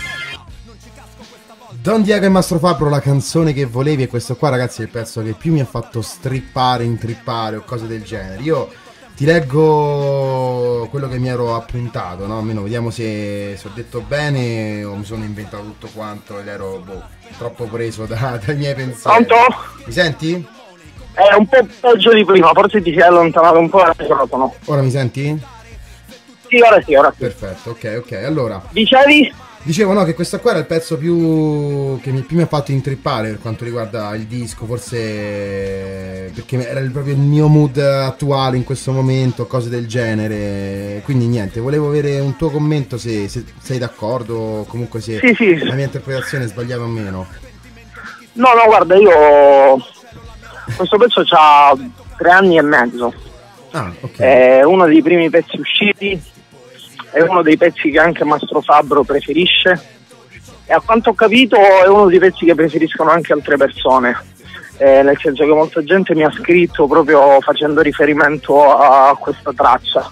Don Diego e Mastro Fabbro, la canzone che volevi, e questo qua ragazzi è il pezzo che più mi ha fatto strippare, intrippare o cose del genere. Io ti leggo quello che mi ero appuntato, no? Almeno vediamo se ho detto bene o mi sono inventato tutto quanto ed ero troppo preso dai miei pensieri. Pronto? Mi senti? È un po' peggio di prima, forse ti sei allontanato un po' dal microfono. Ora mi senti? Sì, ora sì. Perfetto, ok, allora. Dicevi? Dicevo no, che questo qua era il pezzo che più mi ha fatto intrippare per quanto riguarda il disco, forse perché era proprio il mio mood attuale in questo momento, cose del genere, quindi niente, volevo avere un tuo commento se sei d'accordo o comunque se sì. La mia interpretazione è sbagliata o meno. No, guarda, io questo pezzo c'ha 3 anni e mezzo. Ok. È uno dei primi pezzi usciti, è uno dei pezzi che anche Mastro Fabbro preferisce, e a quanto ho capito è uno dei pezzi che preferiscono anche altre persone, nel senso che molta gente mi ha scritto proprio facendo riferimento a questa traccia.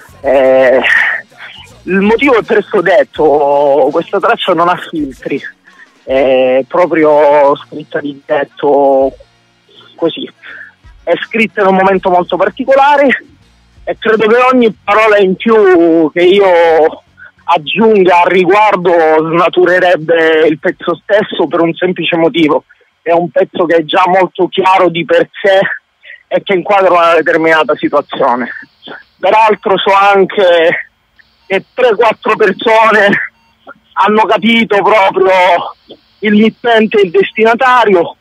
Il motivo è presto detto, questa traccia non ha filtri, è proprio scritta di getto così, è scritta in un momento molto particolare e credo che ogni parola in più che io aggiunga al riguardo snaturerebbe il pezzo stesso, per un semplice motivo: è un pezzo che è già molto chiaro di per sé e che inquadra una determinata situazione. Peraltro so anche che 3-4 persone hanno capito proprio il mittente e il destinatario,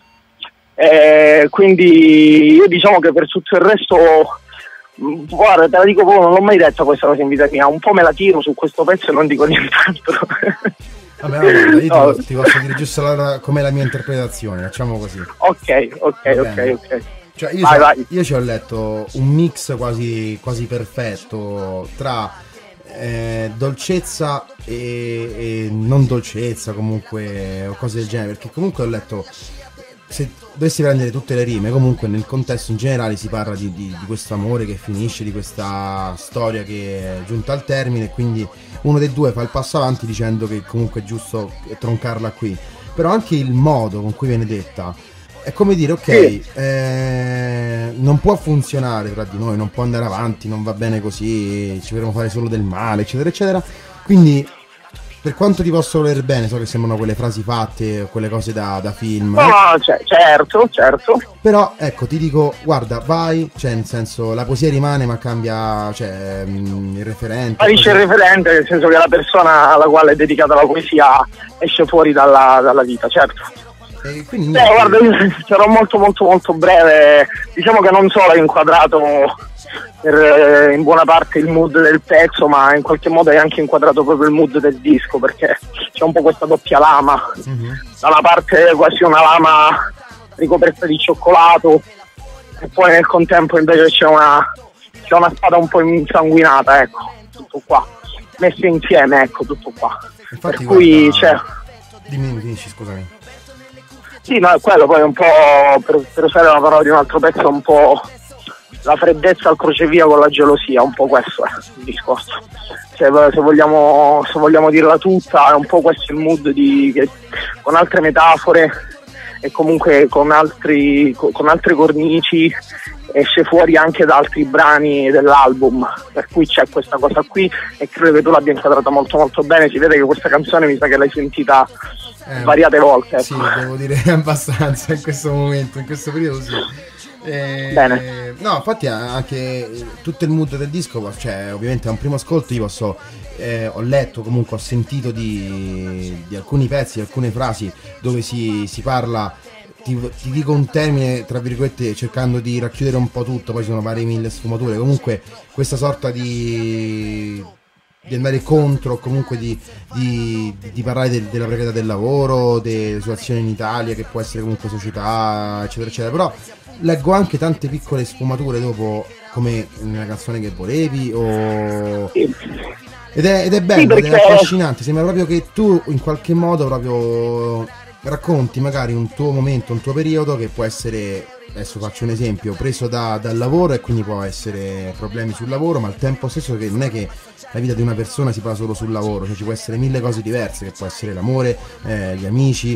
quindi io diciamo che per tutto il resto, guarda, te la dico proprio, non l'ho mai detta questa cosa in vita mia, un po' me la tiro su questo pezzo e non dico nient'altro. Vabbè, io ti posso dire giusto com'è la mia interpretazione, facciamo così. Ok. Cioè io ci ho letto un mix quasi perfetto tra dolcezza e non dolcezza, comunque, o cose del genere, perché comunque ho letto, se dovessi prendere tutte le rime, comunque nel contesto in generale si parla di questo amore che finisce, di questa storia che è giunta al termine, quindi uno dei due fa il passo avanti dicendo che comunque è giusto troncarla qui, però anche il modo con cui viene detta è come dire, ok, non può funzionare tra di noi, non può andare avanti, non va bene così, ci potremo fare solo del male, eccetera eccetera. Quindi, per quanto ti posso voler bene, so che sembrano quelle frasi fatte, quelle cose da film. No, certo. Però, ecco, ti dico, guarda, vai, cioè, nel senso, la poesia rimane, ma cambia, cioè, il referente. Sparisce il referente, nel senso che la persona alla quale è dedicata la poesia esce fuori dalla vita, certo. Quindi, guarda, io sarò molto breve. Diciamo che non solo è inquadrato in buona parte il mood del pezzo, ma in qualche modo è anche inquadrato proprio il mood del disco, perché c'è un po' questa doppia lama. Da una parte quasi una lama ricoperta di cioccolato e poi nel contempo invece c'è una spada un po' insanguinata, ecco, tutto qua, messe insieme, ecco, tutto qua. Infatti, per cui guarda, dimmi, scusami. Sì, no, è quello, poi un po', per usare la parola di un altro pezzo, un po' la freddezza al crocevia con la gelosia, un po' questo è il discorso. Se vogliamo dirla tutta, è un po' questo il mood che con altre metafore e comunque con altre cornici esce fuori anche da altri brani dell'album, per cui c'è questa cosa qui e credo che tu l'abbia inquadrata molto bene. Si vede che questa canzone mi sa che l'hai sentita svariate volte, ecco. Sì, devo dire abbastanza in questo momento, in questo periodo sì. Bene. No, infatti anche tutto il mood del disco, cioè ovviamente a un primo ascolto io ho letto, comunque ho sentito di alcuni pezzi, di alcune frasi dove si parla, ti dico un termine tra virgolette cercando di racchiudere un po' tutto, poi ci sono varie mille sfumature, comunque questa sorta di andare contro, comunque di parlare della precarietà del lavoro, delle situazioni in Italia, che può essere comunque società, eccetera eccetera. Però leggo anche tante piccole sfumature dopo, come nella canzone che volevi, ed è bello, ed è affascinante. Sembra proprio che tu in qualche modo proprio racconti magari un tuo momento, un tuo periodo che può essere, adesso faccio un esempio, preso dal lavoro, e quindi può essere problemi sul lavoro, ma al tempo stesso che non è che la vita di una persona si basa solo sul lavoro, cioè ci può essere mille cose diverse, che può essere l'amore, gli amici,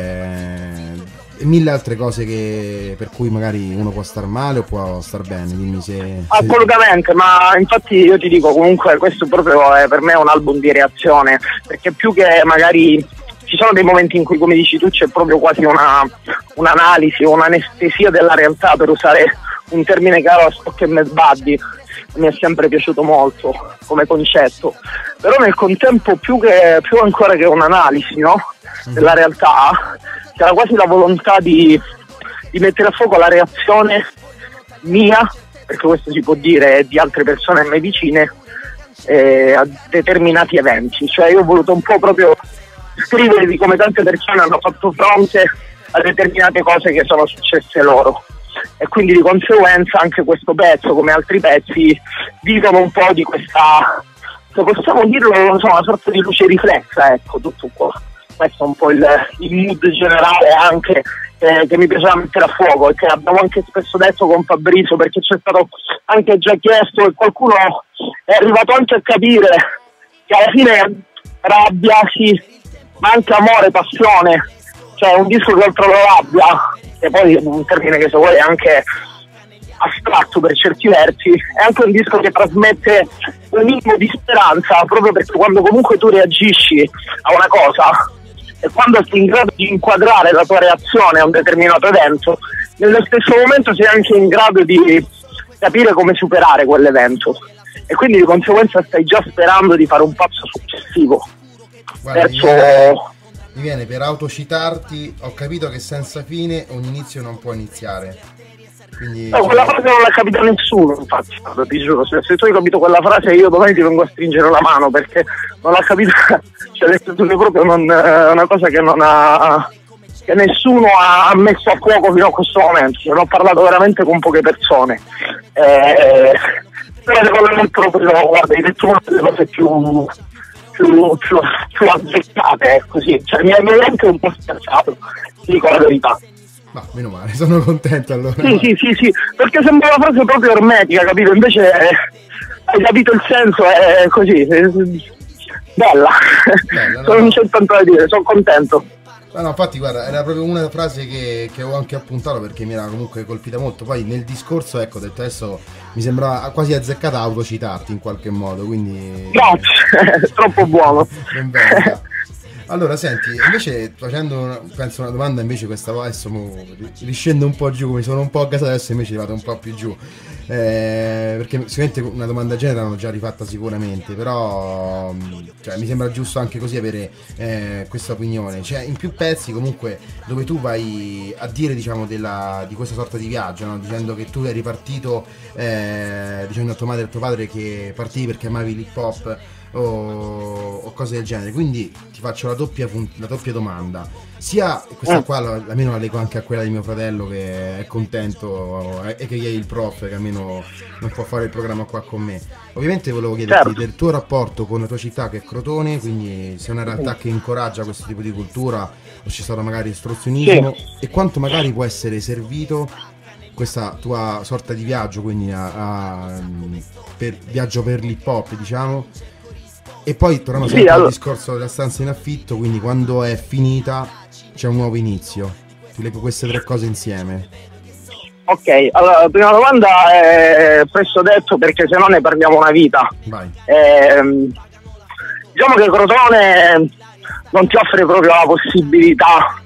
e mille altre cose per cui magari uno può star male o può star bene. Dimmi se... Assolutamente, ma infatti io ti dico, comunque questo proprio è per me un album di reazione, perché più che magari ci sono dei momenti in cui, come dici tu, c'è proprio quasi un'analisi o un'anestesia della realtà, per usare un termine caro a Stock e Mad Buddy. Mi è sempre piaciuto molto come concetto, però nel contempo più ancora che un'analisi, no? Della realtà, c'era quasi la volontà di mettere a fuoco la reazione mia, perché questo si può dire, di altre persone a me vicine, a determinati eventi. Cioè io ho voluto un po' proprio scrivere di come tante persone hanno fatto fronte a determinate cose che sono successe loro, e quindi di conseguenza anche questo pezzo, come altri pezzi, vivono un po' di questa, se possiamo dirlo, non so, una sorta di luce riflessa, ecco, tutto qua. questo è un po' il mood generale anche che mi piaceva mettere a fuoco, e che abbiamo anche spesso detto con Fabrizio, perché c'è stato anche già chiesto e qualcuno è arrivato anche a capire che alla fine rabbia sì, ma anche amore, passione, cioè un disco che oltre alla rabbia, che poi è un termine che se vuoi è anche astratto per certi versi, è anche un disco che trasmette un minimo di speranza, proprio perché quando comunque tu reagisci a una cosa e quando sei in grado di inquadrare la tua reazione a un determinato evento, nello stesso momento sei anche in grado di capire come superare quell'evento, e quindi di conseguenza stai già sperando di fare un passo successivo. Guarda, Perciò mi viene per autocitarti, ho capito che senza fine ogni inizio non può iniziare. Quindi, no, quella frase non l'ha capita nessuno, infatti, ti giuro, se tu hai capito quella frase io domani ti vengo a stringere la mano, perché non l'ha capita, cioè nel senso che proprio non è una cosa che non ha, che nessuno ha messo a fuoco fino a questo momento, cioè, ho parlato veramente con poche persone, però secondo me proprio, guarda, hai detto una delle cose più azzeccate, così, cioè mi hai anche un po' spiazzato, ti dico la verità. Ma meno male, sono contento allora. Sì, perché sembra una frase proprio ermetica, capito? Invece hai capito il senso, è così, bella, no. Non c'è tanto da dire, sono contento. No, infatti guarda, era proprio una frase che ho anche appuntato perché mi era comunque colpita molto. Poi nel discorso, ecco, ho detto adesso mi sembrava quasi azzeccata autocitarti in qualche modo, quindi... Grazie, troppo buono. Ben venga. Allora, senti, invece facendo penso una domanda, invece questa adesso riscendo un po' giù, mi sono un po' gasato, adesso invece vado un po' più giù, perché sicuramente una domanda del genere l'hanno già rifatta sicuramente, però cioè, mi sembra giusto anche così avere questa opinione, cioè in più pezzi comunque dove tu vai a dire, diciamo, di questa sorta di viaggio, no? Dicendo che tu eri partito dicendo a tua madre e a tuo padre che partivi perché amavi l'hip hop o cose del genere, quindi ti faccio la doppia domanda, sia questa qua almeno la leggo anche a quella di mio fratello che è contento e che è il prof, che almeno non può fare il programma qua con me. Ovviamente volevo chiederti del tuo rapporto con la tua città, che è Crotone, quindi se è una realtà che incoraggia questo tipo di cultura o c'è stato magari ostruzionismo, e quanto magari può essere servito questa tua sorta di viaggio, quindi viaggio per l'hip hop, diciamo. E poi torniamo sempre al discorso della stanza in affitto, quindi quando è finita c'è un nuovo inizio. Ti leggo queste tre cose insieme. Ok, allora la prima domanda è presto detto, perché se no ne perdiamo una vita. Vai. Diciamo che Crotone non ti offre proprio la possibilità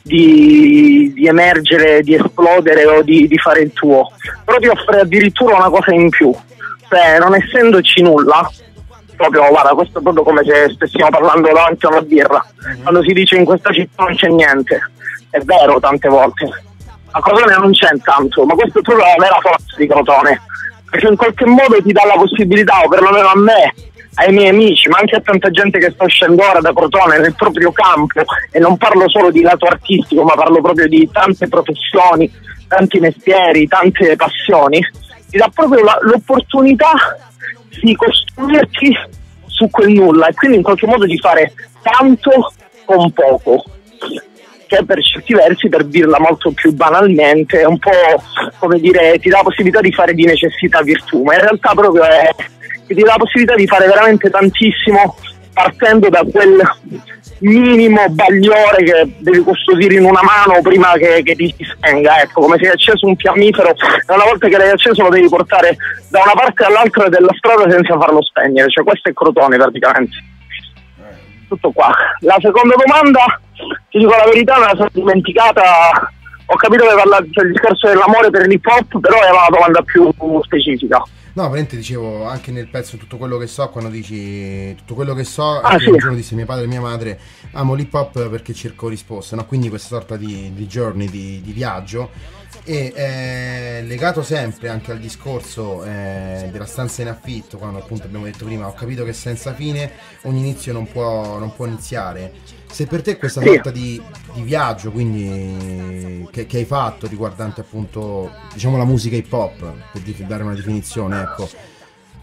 di emergere, di esplodere o di fare il tuo, però ti offre addirittura una cosa in più, cioè non essendoci nulla, proprio, guarda, questo è proprio come se stessimo parlando davanti a una birra, quando si dice in questa città non c'è niente, è vero tante volte, a Crotone non c'è tanto, ma questa è proprio la vera forza di Crotone, perché in qualche modo ti dà la possibilità, o perlomeno a me, ai miei amici, ma anche a tanta gente che sta uscendo ora da Crotone nel proprio campo, e non parlo solo di lato artistico, ma parlo proprio di tante professioni, tanti mestieri, tante passioni, ti dà proprio l'opportunità di costruirti su quel nulla, e quindi in qualche modo di fare tanto con poco, che per certi versi, per dirla molto più banalmente, è un po' come dire, ti dà la possibilità di fare di necessità virtù, ma in realtà proprio ti dà la possibilità di fare veramente tantissimo partendo da quel minimo bagliore che devi custodire in una mano prima che ti si spenga, ecco, come se hai acceso un fiammifero e una volta che l'hai acceso lo devi portare da una parte all'altra della strada senza farlo spegnere, cioè questo è Crotone praticamente. Tutto qua. La seconda domanda, ti dico la verità, me la sono dimenticata, ho capito che parlate del discorso dell'amore per l'hip hop, però era una domanda più specifica. No, veramente dicevo anche nel pezzo tutto quello che so, quando dici tutto quello che so, sì. Un giorno disse mio padre e mia madre, amo l'hip hop perché cerco risposte, no? Quindi questa sorta di journey, di viaggio, e legato sempre anche al discorso della stanza in affitto, quando appunto abbiamo detto prima, ho capito che senza fine ogni inizio non può iniziare. Se per te questa sorta di viaggio, quindi che hai fatto riguardante appunto, diciamo, la musica hip hop, per dare una definizione, ecco,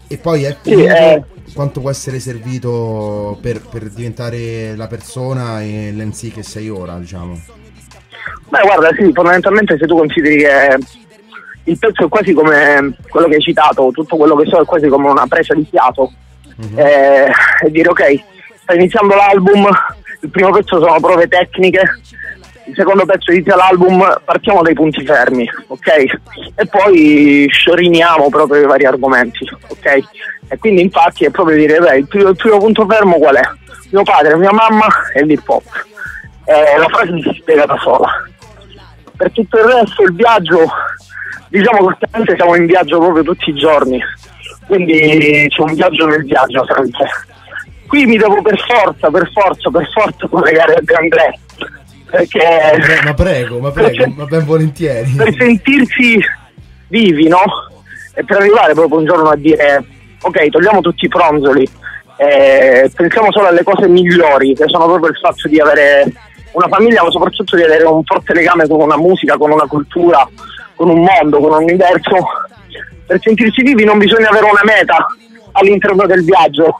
E poi è quanto può essere servito per diventare la persona e l'MC che sei ora, diciamo? Beh, guarda, sì, fondamentalmente se tu consideri che il pezzo è quasi come quello che hai citato, tutto quello che so è quasi come una presa di fiato, e dire ok, sta iniziando l'album, il primo pezzo sono prove tecniche, il secondo pezzo inizia l'album, partiamo dai punti fermi, ok? E poi scioriniamo proprio i vari argomenti, ok? E quindi infatti è proprio dire, beh, il primo punto fermo qual è? Mio padre, mia mamma e l'hip hop. La frase si spiega da sola. Per tutto il resto, il viaggio, diciamo che ultimamente siamo in viaggio proprio tutti i giorni, quindi c'è un viaggio nel viaggio sempre. Qui mi devo per forza collegare a De André, perché ma prego, ma ben volentieri. Per sentirsi vivi, no? E per arrivare proprio un giorno a dire ok, togliamo tutti i fronzoli, pensiamo solo alle cose migliori, che sono proprio il fatto di avere una famiglia, ma soprattutto di avere un forte legame con una musica, con una cultura, con un mondo, con un universo. Per sentirsi vivi non bisogna avere una meta all'interno del viaggio,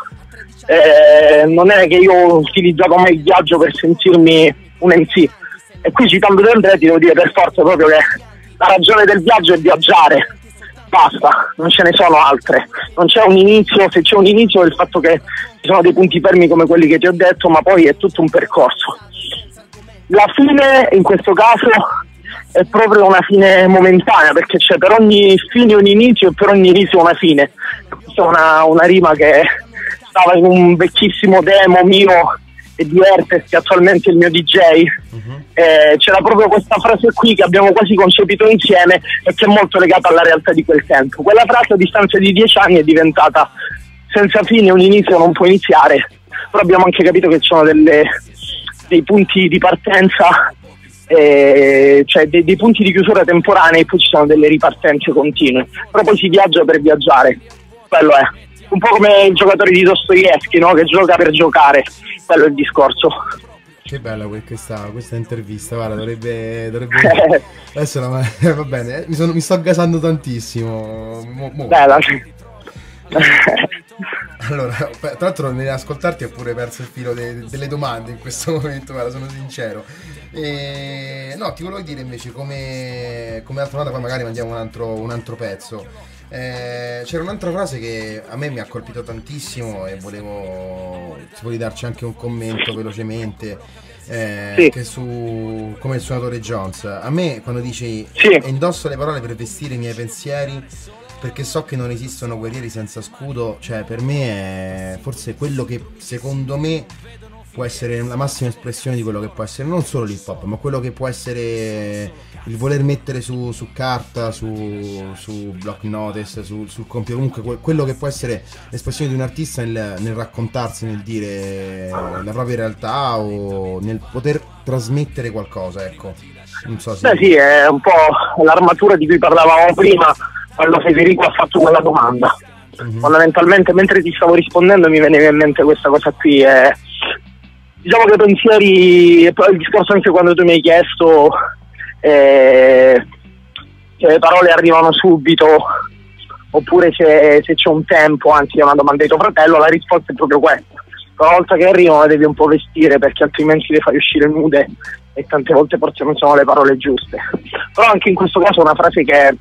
non è che io ho utilizzato mai il viaggio per sentirmi un MC, e qui citando De André ti devo dire per forza proprio che la ragione del viaggio è viaggiare, basta, non ce ne sono altre, non c'è un inizio, se c'è un inizio è il fatto che ci sono dei punti fermi come quelli che ti ho detto, ma poi è tutto un percorso. La fine in questo caso è proprio una fine momentanea, perché c'è per ogni fine un inizio e per ogni inizio una fine. Questa è una rima che stava in un vecchissimo demo mio e di Herpes, che attualmente è il mio DJ. C'era proprio questa frase qui che abbiamo quasi concepito insieme e che è molto legata alla realtà di quel tempo. Quella frase a distanza di 10 anni è diventata senza fine un inizio non può iniziare, però abbiamo anche capito che ci sono dei punti di partenza, cioè dei punti di chiusura temporanei, e poi ci sono delle ripartenze continue, però poi si viaggia per viaggiare, quello è un po' come il giocatore di Dostoevskij, no? Che gioca per giocare, quello è il discorso. Che bella questa intervista, guarda, dovrebbe adesso va bene, mi sto gasando tantissimo. Bella. Allora, tra l'altro nell'ascoltarti ho pure perso il filo delle domande in questo momento, guarda, sono sincero. No, ti volevo dire invece come altra domanda, poi magari mandiamo un altro pezzo. C'era un'altra frase che a me mi ha colpito tantissimo e volevo, se vuoi darci anche un commento velocemente, sì. Che su come il suonatore Jones, a me quando dici sì. Indosso le parole per vestire i miei pensieri perché so che non esistono guerrieri senza scudo, cioè per me è forse quello che secondo me può essere la massima espressione di quello che può essere non solo l'hip hop, ma quello che può essere il voler mettere su carta, su block notice, sul computer, comunque quello che può essere l'espressione di un artista nel raccontarsi, nel dire la propria realtà o nel poter trasmettere qualcosa, ecco. Non so se... Beh sì, è un po' l'armatura di cui parlavamo prima quando Federico ha fatto quella domanda. Fondamentalmente mentre ti stavo rispondendo mi veniva in mente questa cosa qui, diciamo che pensieri, e poi il discorso anche quando tu mi hai chiesto se le parole arrivano subito oppure se c'è un tempo, anzi è una domanda di tuo fratello, la risposta è proprio questa: una volta che arrivano devi un po' vestire, perché altrimenti le fai uscire nude e tante volte forse non sono le parole giuste. Però anche in questo caso è una frase che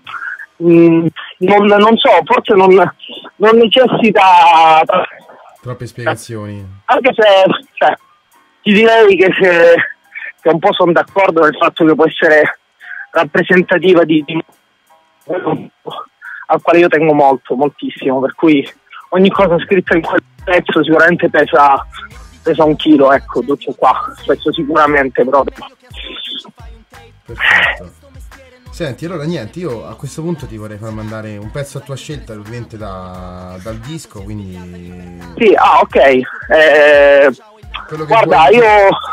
non so, forse non necessita troppe spiegazioni, anche se cioè, ti direi che un po' sono d'accordo nel fatto che può essere rappresentativa di al quale io tengo moltissimo, per cui ogni cosa scritta in quel pezzo sicuramente pesa 1 chilo, ecco, tutto qua, questo sicuramente proprio. Perfetto. Senti, allora niente, io a questo punto ti vorrei far mandare un pezzo a tua scelta, ovviamente dal disco, quindi... Sì, ok. Guarda, vuoi... io...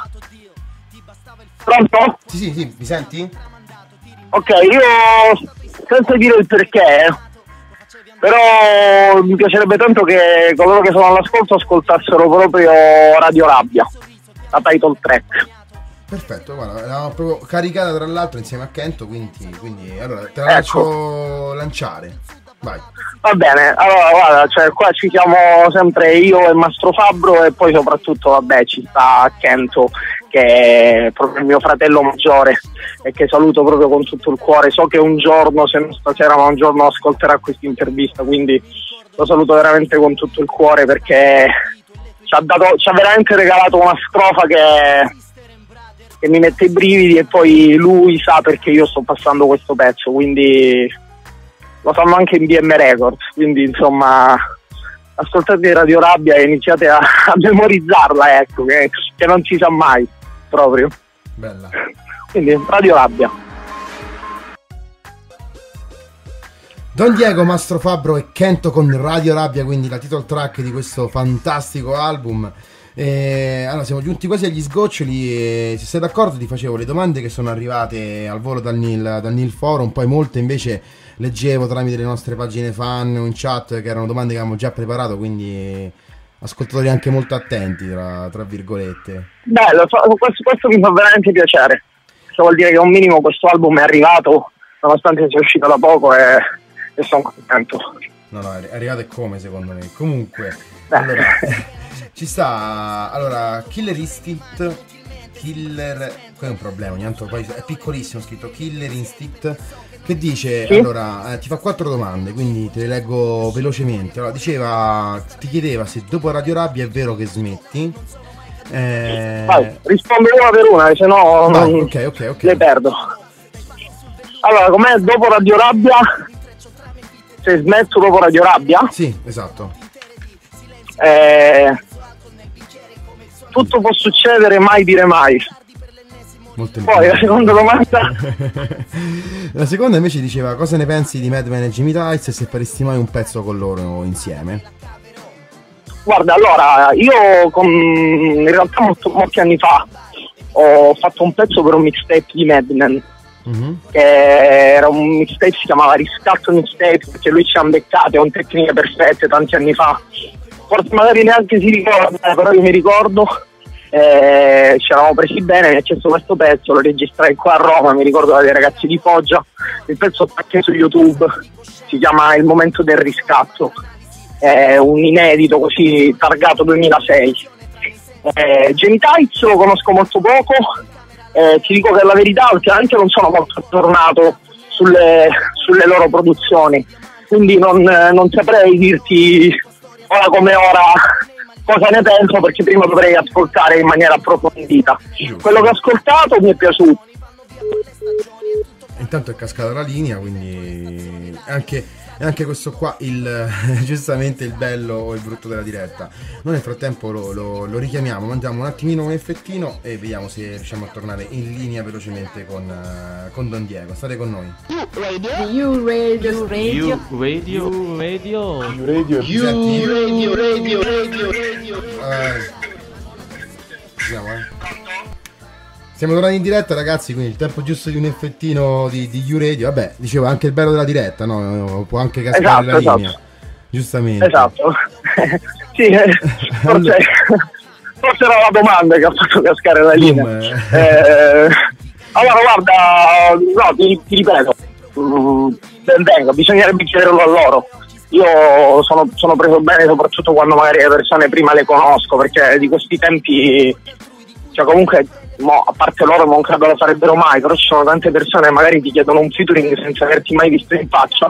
Pronto? Sì, mi senti? Ok, io senza dire il perché, però mi piacerebbe tanto che coloro che sono all'ascolto ascoltassero proprio Radio Rabbia, la title track. Perfetto, guarda, l'abbiamo proprio caricata tra l'altro insieme a Kento, quindi allora te la faccio lanciare. Vai. Va bene, allora guarda, cioè qua ci siamo sempre io e Mastro Fabbro e poi soprattutto vabbè ci sta Kento che è proprio il mio fratello maggiore e che saluto proprio con tutto il cuore. So che un giorno, se non stasera ma un giorno ascolterà questa intervista, quindi lo saluto veramente con tutto il cuore perché ci ha veramente regalato una strofa che mi mette i brividi e poi lui sa perché io sto passando questo pezzo, quindi lo fanno anche in BM Records, quindi insomma ascoltate Radio Rabbia e iniziate a memorizzarla, ecco, che non si sa mai proprio. Bella. Quindi Radio Rabbia. Don Diego, Mastro Fabbro e Kento con Radio Rabbia, quindi la title track di questo fantastico album. Allora siamo giunti quasi agli sgoccioli e se sei d'accordo ti facevo le domande che sono arrivate al volo dal Nil Forum, poi molte invece leggevo tramite le nostre pagine fan o in chat che erano domande che avevamo già preparato, quindi ascoltatori anche molto attenti tra virgolette. Bello, questo mi fa veramente piacere, questo vuol dire che un minimo questo album è arrivato nonostante sia uscito da poco e sono contento. No, è arrivato e come secondo me. Comunque allora ci sta, allora Killer Instinct, qua è un problema, poi è piccolissimo scritto Killer Instinct, che dice, sì? Allora ti fa 4 domande, quindi te le leggo velocemente. Allora ti chiedeva se dopo Radio Rabbia è vero che smetti. Vai, rispondo una per una, se no ok. le perdo. Allora, com'è dopo Radio Rabbia? Se smetto dopo Radio Rabbia? Sì, esatto. Tutto può succedere, mai dire mai. Poi la seconda domanda. La seconda invece diceva cosa ne pensi di Madman e Jimmy Tights e se faresti mai un pezzo con loro insieme. Guarda, allora io in realtà molti anni fa ho fatto un pezzo per un mixtape di Madman, che era un mixtape, si chiamava Riscatto Mixtape, perché lui ci ha beccate con tecniche perfette tanti anni fa. Forse magari neanche si ricorda, però io mi ricordo, ci eravamo presi bene, mi ha chiesto questo pezzo, lo registrai qua a Roma, mi ricordo dei ragazzi di Foggia, il pezzo sta anche su YouTube, si chiama Il momento del riscatto, è un inedito così targato 2006. Jamie Tights lo conosco molto poco, ti dico che la verità ultimamente non sono molto aggiornato sulle loro produzioni, quindi non saprei dirti ora come ora cosa ne penso, perché prima dovrei ascoltare in maniera approfondita. Quello che ho ascoltato mi è piaciuto. Intanto è cascata la linea, quindi anche questo qua giustamente il bello o il brutto della diretta. Noi nel frattempo lo richiamiamo, mandiamo un attimino un effettino e vediamo se riusciamo a tornare in linea velocemente con Don Diego. State con noi. Siamo tornati in diretta ragazzi, quindi il tempo giusto di un effettino di U-Radio. Vabbè, dicevo anche il bello della diretta, no? Può anche cascare la linea. Giustamente. Esatto. Sì, forse era la domanda che ha fatto cascare la linea. Allora guarda, no, ti ripeto, ben venga, bisognerebbe chiederlo a loro. Io sono preso bene soprattutto quando magari le persone prima le conosco, perché di questi tempi, cioè comunque, a parte loro non credo lo farebbero mai, però ci sono tante persone che magari ti chiedono un featuring senza averti mai visto in faccia,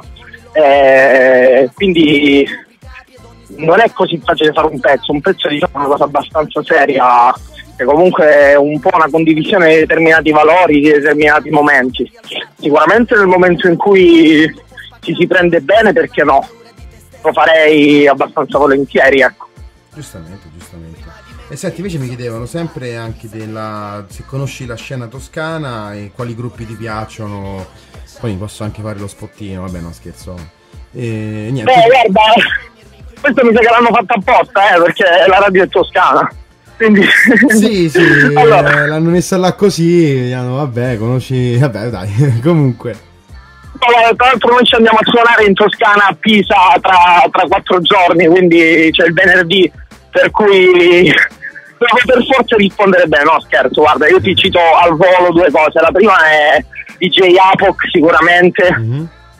quindi non è così facile fare un pezzo diciamo è una cosa abbastanza seria, che comunque è un po' una condivisione di determinati valori, di determinati momenti. Sicuramente nel momento in cui ci si prende bene, perché no? Lo farei abbastanza volentieri, ecco. Giustamente. E senti, invece mi chiedevano sempre anche se conosci la scena toscana e quali gruppi ti piacciono. Poi posso anche fare lo spottino, vabbè, no, scherzo. Niente. Guarda, questo mi sa che l'hanno fatto apposta, perché la radio è toscana. Quindi sì, allora, l'hanno messa là così, vabbè, conosci, vabbè, dai, comunque. Tra l'altro noi ci andiamo a suonare in Toscana a Pisa tra 4 giorni, quindi c'è il venerdì, per cui devo per forza rispondere bene. No, scherzo, guarda, io ti cito al volo 2 cose. La prima è DJ Apoc sicuramente,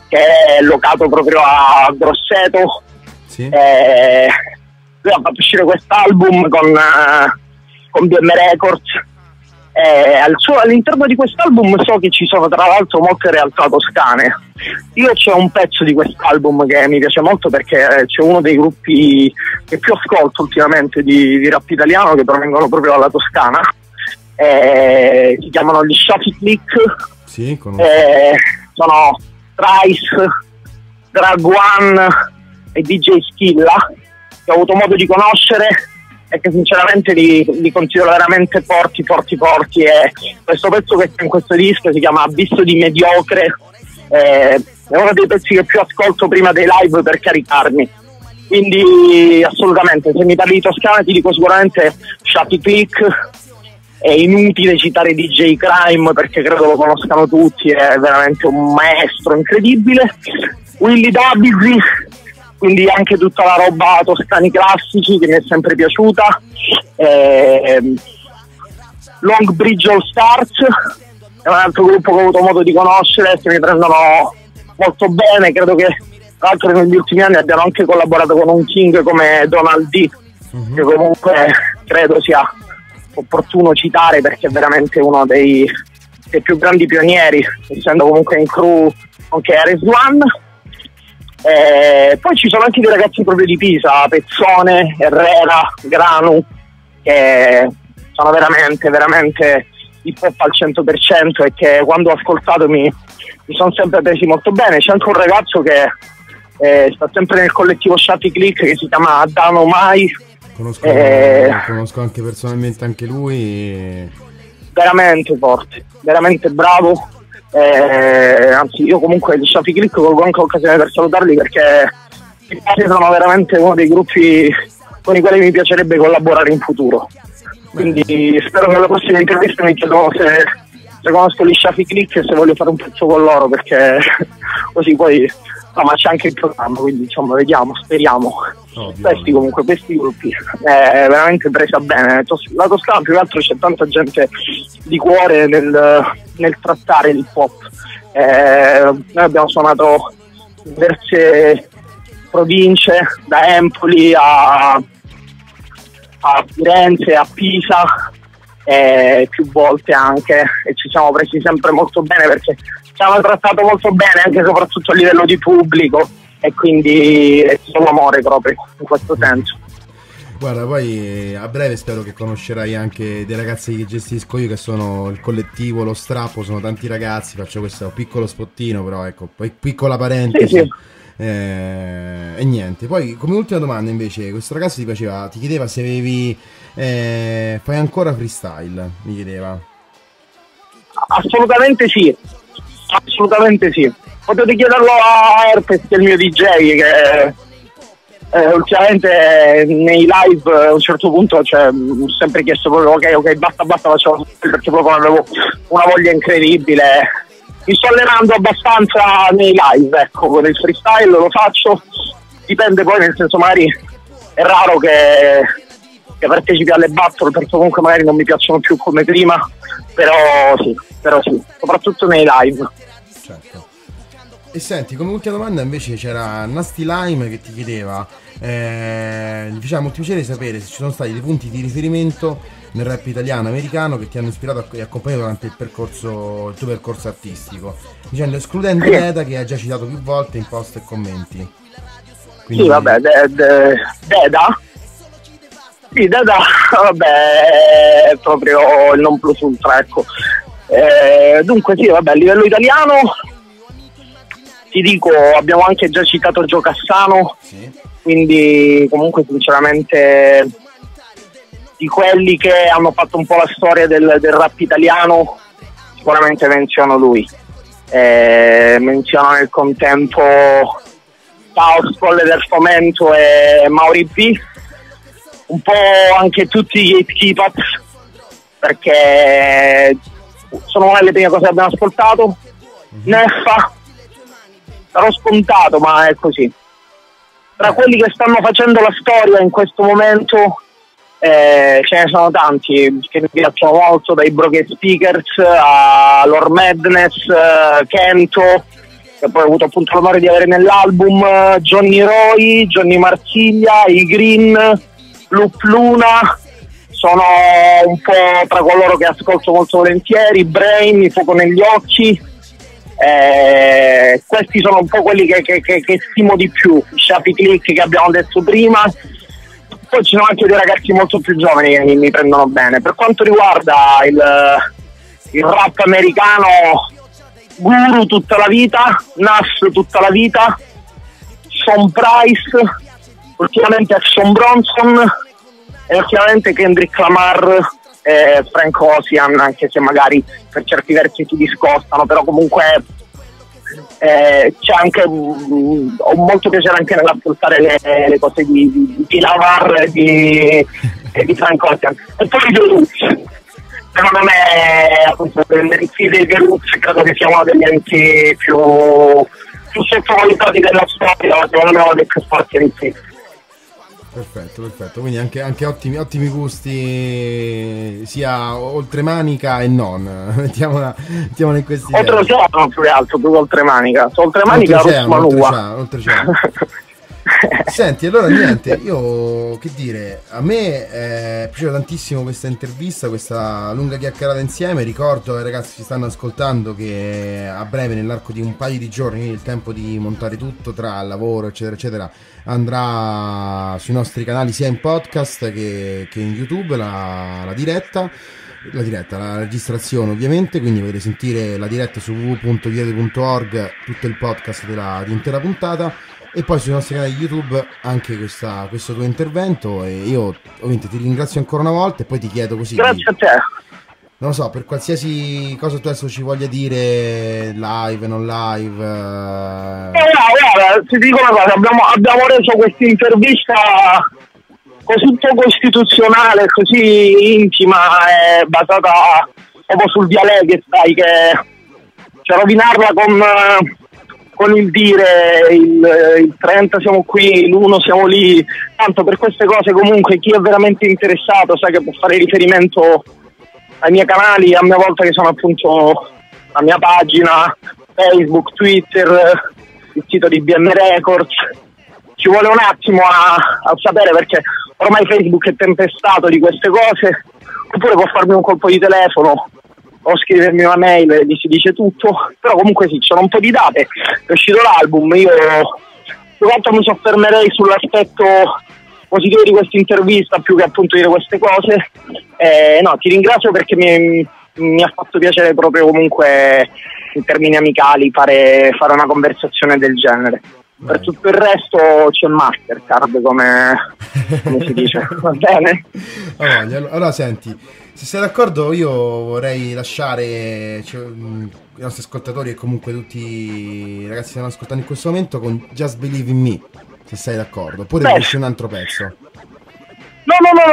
che è locato proprio a Grosseto. Sì. Lui ha fatto uscire quest'album con BM Records. All'interno di quest'album so che ci sono tra l'altro molte realtà toscane. Io c'è un pezzo di quest'album che mi piace molto perché c'è uno dei gruppi che più ascolto ultimamente di rap italiano, che provengono proprio dalla Toscana. Si chiamano gli Shafi Click. Sì, conosco. Sono Trice, Drag One e DJ Skilla, che ho avuto modo di conoscere e che sinceramente li considero veramente forti. E questo pezzo che c'è in questo disco si chiama Abisso di Mediocre, è uno dei pezzi che più ascolto prima dei live per caricarmi. Quindi assolutamente, se mi parli di Toscana ti dico sicuramente Shafi Click. È inutile citare DJ Crime perché credo lo conoscano tutti, è veramente un maestro incredibile. Willy Dabizi, quindi anche tutta la roba toscani classici che mi è sempre piaciuta. Long Bridge All Stars è un altro gruppo che ho avuto modo di conoscere, se mi prendono molto bene, credo che tra l'altro negli ultimi anni abbiano anche collaborato con un king come Donald D, che comunque credo sia opportuno citare perché è veramente uno dei più grandi pionieri, essendo comunque in crew anche Ares One. Poi ci sono anche dei ragazzi proprio di Pisa, Pezzone, Herrera, Granu, che sono veramente hip hop al 100% e che quando ho ascoltato mi sono sempre presi molto bene. C'è anche un ragazzo che sta sempre nel collettivo Shafi Click che si chiama Dano Mai. Conosco anche personalmente anche lui. Veramente forte, veramente bravo. Anzi, io comunque di Shafi Click colgo anche l'occasione per salutarli perché sono veramente uno dei gruppi con i quali mi piacerebbe collaborare in futuro. Quindi spero che alla prossima intervista mi chiedono se conosco gli Shafi Click e se voglio fare un pezzo con loro, perché così poi ma c'è anche il programma, quindi insomma vediamo, speriamo. Questi gruppi veramente presa bene. La Toscana più che altro c'è tanta gente di cuore nel trattare l'hip hop. Noi abbiamo suonato in diverse province, da Empoli a Firenze, a Pisa, più volte anche, e ci siamo presi sempre molto bene perché ci hanno trattato molto bene anche e soprattutto a livello di pubblico, e quindi è solo amore proprio in questo senso. Guarda, poi a breve spero che conoscerai anche dei ragazzi che gestisco io, che sono il collettivo Lo Strappo, sono tanti ragazzi, faccio questo piccolo spottino, però ecco, poi piccola parentesi. Sì. E niente, poi come ultima domanda invece, questo ragazzo ti chiedeva se avevi fai ancora freestyle, mi chiedeva. Assolutamente sì, potete chiederlo a Herpes, che è il mio DJ, che ultimamente nei live a un certo punto ho sempre chiesto proprio ok basta facciamo, perché proprio avevo una voglia incredibile. Mi sto allenando abbastanza nei live, ecco, con il freestyle lo faccio, dipende poi, nel senso magari è raro che partecipi alle battle perché comunque magari non mi piacciono più come prima, però sì, soprattutto nei live. Certo. E senti, come ultima domanda invece c'era Nasty Lime che ti chiedeva, diciamo, molto piacere sapere se ci sono stati dei punti di riferimento nel rap italiano americano che ti hanno ispirato e accompagnato durante il tuo percorso artistico, dicendo escludendo Deda, che hai già citato più volte in post e commenti. Quindi... Sì, vabbè, Deda? Sì, Deda, vabbè, è proprio il non plus ultra, ecco. Dunque sì, vabbè, a livello italiano ti dico, abbiamo anche già citato Gio Cassano, sì. Quindi comunque sinceramente di quelli che hanno fatto un po' la storia del rap italiano sicuramente menziono lui. Menziono nel contempo Taos, Colle del Fomento e Mauri B, un po' anche tutti i Gatekeepers, perché sono una delle prime cose che abbiamo ascoltato. Neffa, sarò scontato ma è così. Tra quelli che stanno facendo la storia in questo momento ce ne sono tanti che mi piacciono molto, dai Broken Speakers a Lord Madness, Kento, che poi ho avuto appunto l'onore di avere nell'album, Johnny Roy, Johnny Marsiglia, i Green, Loop Luna, sono un po' tra coloro che ascolto molto volentieri, Brain, Il fuoco negli occhi, questi sono un po' quelli che stimo di più, Shafi Click che abbiamo detto prima. Poi ci sono anche dei ragazzi molto più giovani che mi prendono bene. Per quanto riguarda il rap americano, Guru tutta la vita, Nas tutta la vita, Sean Price, ultimamente Action Bronson e ultimamente Kendrick Lamar e Frank Ocean, anche se magari per certi versi si discostano, però comunque c'è anche ho molto piacere anche nell'ascoltare le cose di Lamar e di Frank Ocean. E poi The Roots, secondo me appunto i The Roots credo che sia uno degli enti più sottovalutati della storia, secondo me uno dei più forti enti. Perfetto, quindi anche ottimi gusti sia oltremanica e non, mettiamola in questi oltreoceano più che altro, più oltremanica oltreoceano. Senti, allora niente, io che dire, a me è piaciuta tantissimo questa intervista, questa lunga chiacchierata insieme. Ricordo ai ragazzi che ci stanno ascoltando che a breve, nell'arco di un paio di giorni, il tempo di montare tutto tra il lavoro eccetera eccetera, andrà sui nostri canali sia in podcast che in YouTube la registrazione ovviamente, quindi potete sentire la diretta su www.vieto.org, tutto il podcast di intera puntata, e poi sui nostri canali YouTube anche questo tuo intervento. E io ovviamente ti ringrazio ancora una volta e poi ti chiedo così, grazie a te, non lo so, per qualsiasi cosa tu adesso ci voglia dire, live, non live. Guarda, ti dico una cosa, abbiamo reso questa intervista così poco istituzionale, così intima e basata proprio sul dialetto, sai, che rovinarla con il dire il 30 siamo qui, l'1 siamo lì, tanto per queste cose comunque chi è veramente interessato sa che può fare riferimento ai miei canali, a mia volta, che sono appunto la mia pagina Facebook, Twitter, il sito di BM Records. Ci vuole un attimo a sapere, perché ormai Facebook è tempestato di queste cose, oppure può farmi un colpo di telefono o scrivermi una mail e gli si dice tutto. Però comunque sì, ci sono un po' di date, è uscito l'album, io più che altro mi soffermerei sull'aspetto positivo di questa intervista più che appunto dire queste cose. No, ti ringrazio perché mi ha fatto piacere proprio comunque in termini amicali fare una conversazione del genere. Per tutto il resto c'è Mastercard, come si dice, va bene? Allora senti, se sei d'accordo io vorrei lasciare i nostri ascoltatori e comunque tutti i ragazzi che stanno ascoltando in questo momento con Just Believe in Me, se sei d'accordo, oppure c'è un altro pezzo. No,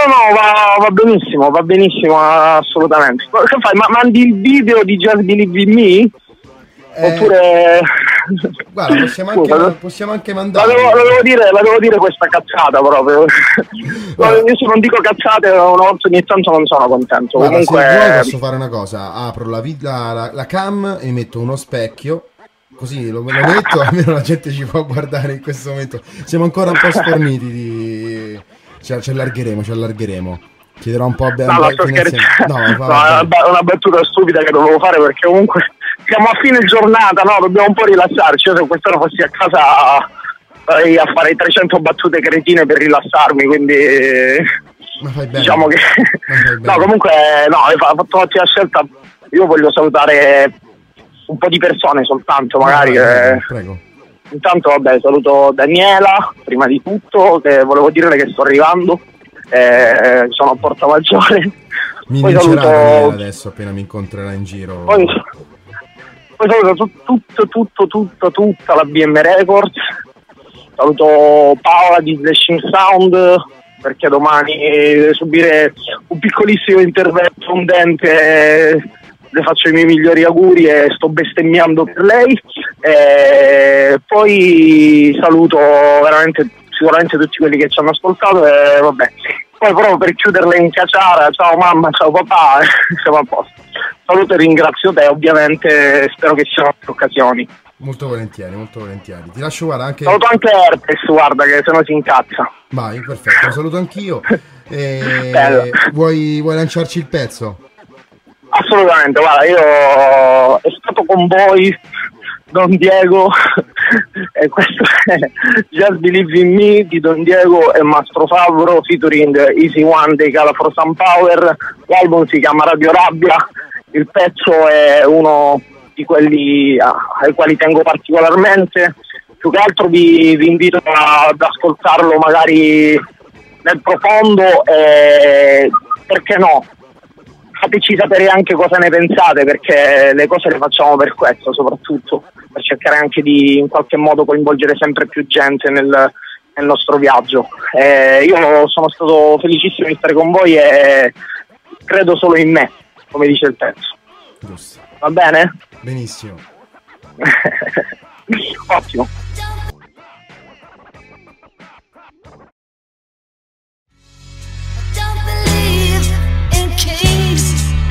va benissimo, assolutamente. Che fai, mandi il video di Just Believe in Me? Oppure... Guarda, possiamo anche mandare. La devo dire questa cazzata proprio. Io se non dico cazzate una volta ogni tanto non sono contento. Guarda, comunque se vuoi posso fare una cosa, apro la cam e metto uno specchio, così lo metto, almeno la gente ci può guardare in questo momento. Siamo ancora un po' sforniti ci allargheremo. Chiederò un po' bene. Una battuta stupida che dovevo fare, perché comunque siamo a fine giornata, no? Dobbiamo un po' rilassarci. Io se quest'ora fossi a casa a fare 300 battute cretine per rilassarmi, quindi ma fai bene. Diciamo che no, comunque no, hai fatto un'ottima scelta. Io voglio salutare un po' di persone soltanto, magari. Prego. Intanto vabbè, saluto Daniela prima di tutto, che volevo dirle che sto arrivando, sono a Porta Maggiore. Mi saluto adesso appena mi incontrerà in giro. Poi saluto tutta la BM Records, saluto Paola di Slashing Sound, perché domani deve subire un piccolissimo intervento fondente, le faccio i miei migliori auguri e sto bestemmiando per lei. Poi saluto sicuramente tutti quelli che ci hanno ascoltato e vabbè. Poi proprio per chiuderle in caciara, ciao mamma, ciao papà, siamo a posto. Saluto e ringrazio te, ovviamente spero che ci siano altre occasioni. Molto volentieri, molto volentieri. Ti lascio, guarda, anche... Saluto anche Herpes, guarda, che se no si incazza. Vai, perfetto, lo saluto anch'io. Vuoi lanciarci il pezzo? Assolutamente, guarda, io è stato con voi Don Diego e questo è Just Believe in Me di Don Diego e Mastro Favro featuring Easy One dei Cala for Some Power. L'album si chiama Radio Rabbia, il pezzo è uno di quelli ai quali tengo particolarmente. Più che altro vi invito ad ascoltarlo magari nel profondo e perché no, fateci sapere anche cosa ne pensate, perché le cose le facciamo per questo, soprattutto per cercare anche di in qualche modo coinvolgere sempre più gente nel nostro viaggio. Io sono stato felicissimo di stare con voi e credo solo in me, come dice il pezzo. Giusto. Va bene? Benissimo. Ottimo. Don't believe in kings.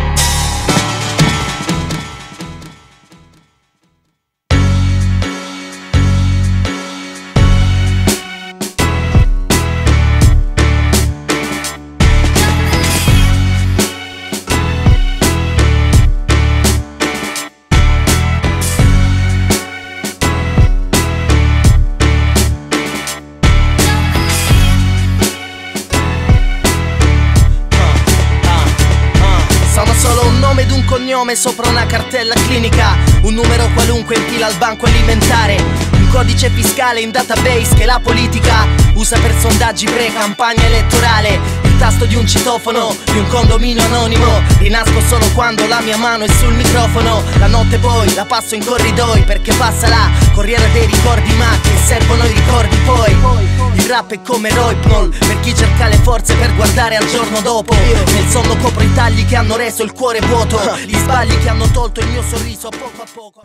Cognome sopra una cartella clinica, un numero qualunque in fila al banco alimentare, un codice fiscale in database che la politica usa per sondaggi pre-campagna elettorale, il tasto di un citofono, di un condominio anonimo, rinasco solo quando la mia mano è sul microfono, la notte poi la passo in corridoi perché passa la corriera dei ricordi, ma che servono i ricordi poi. Il rap è come Rohypnol per chi cerca le forze per guardare al giorno dopo. Nel sonno copro i tagli che hanno reso il cuore vuoto, gli sbagli che hanno tolto il mio sorriso a poco a poco.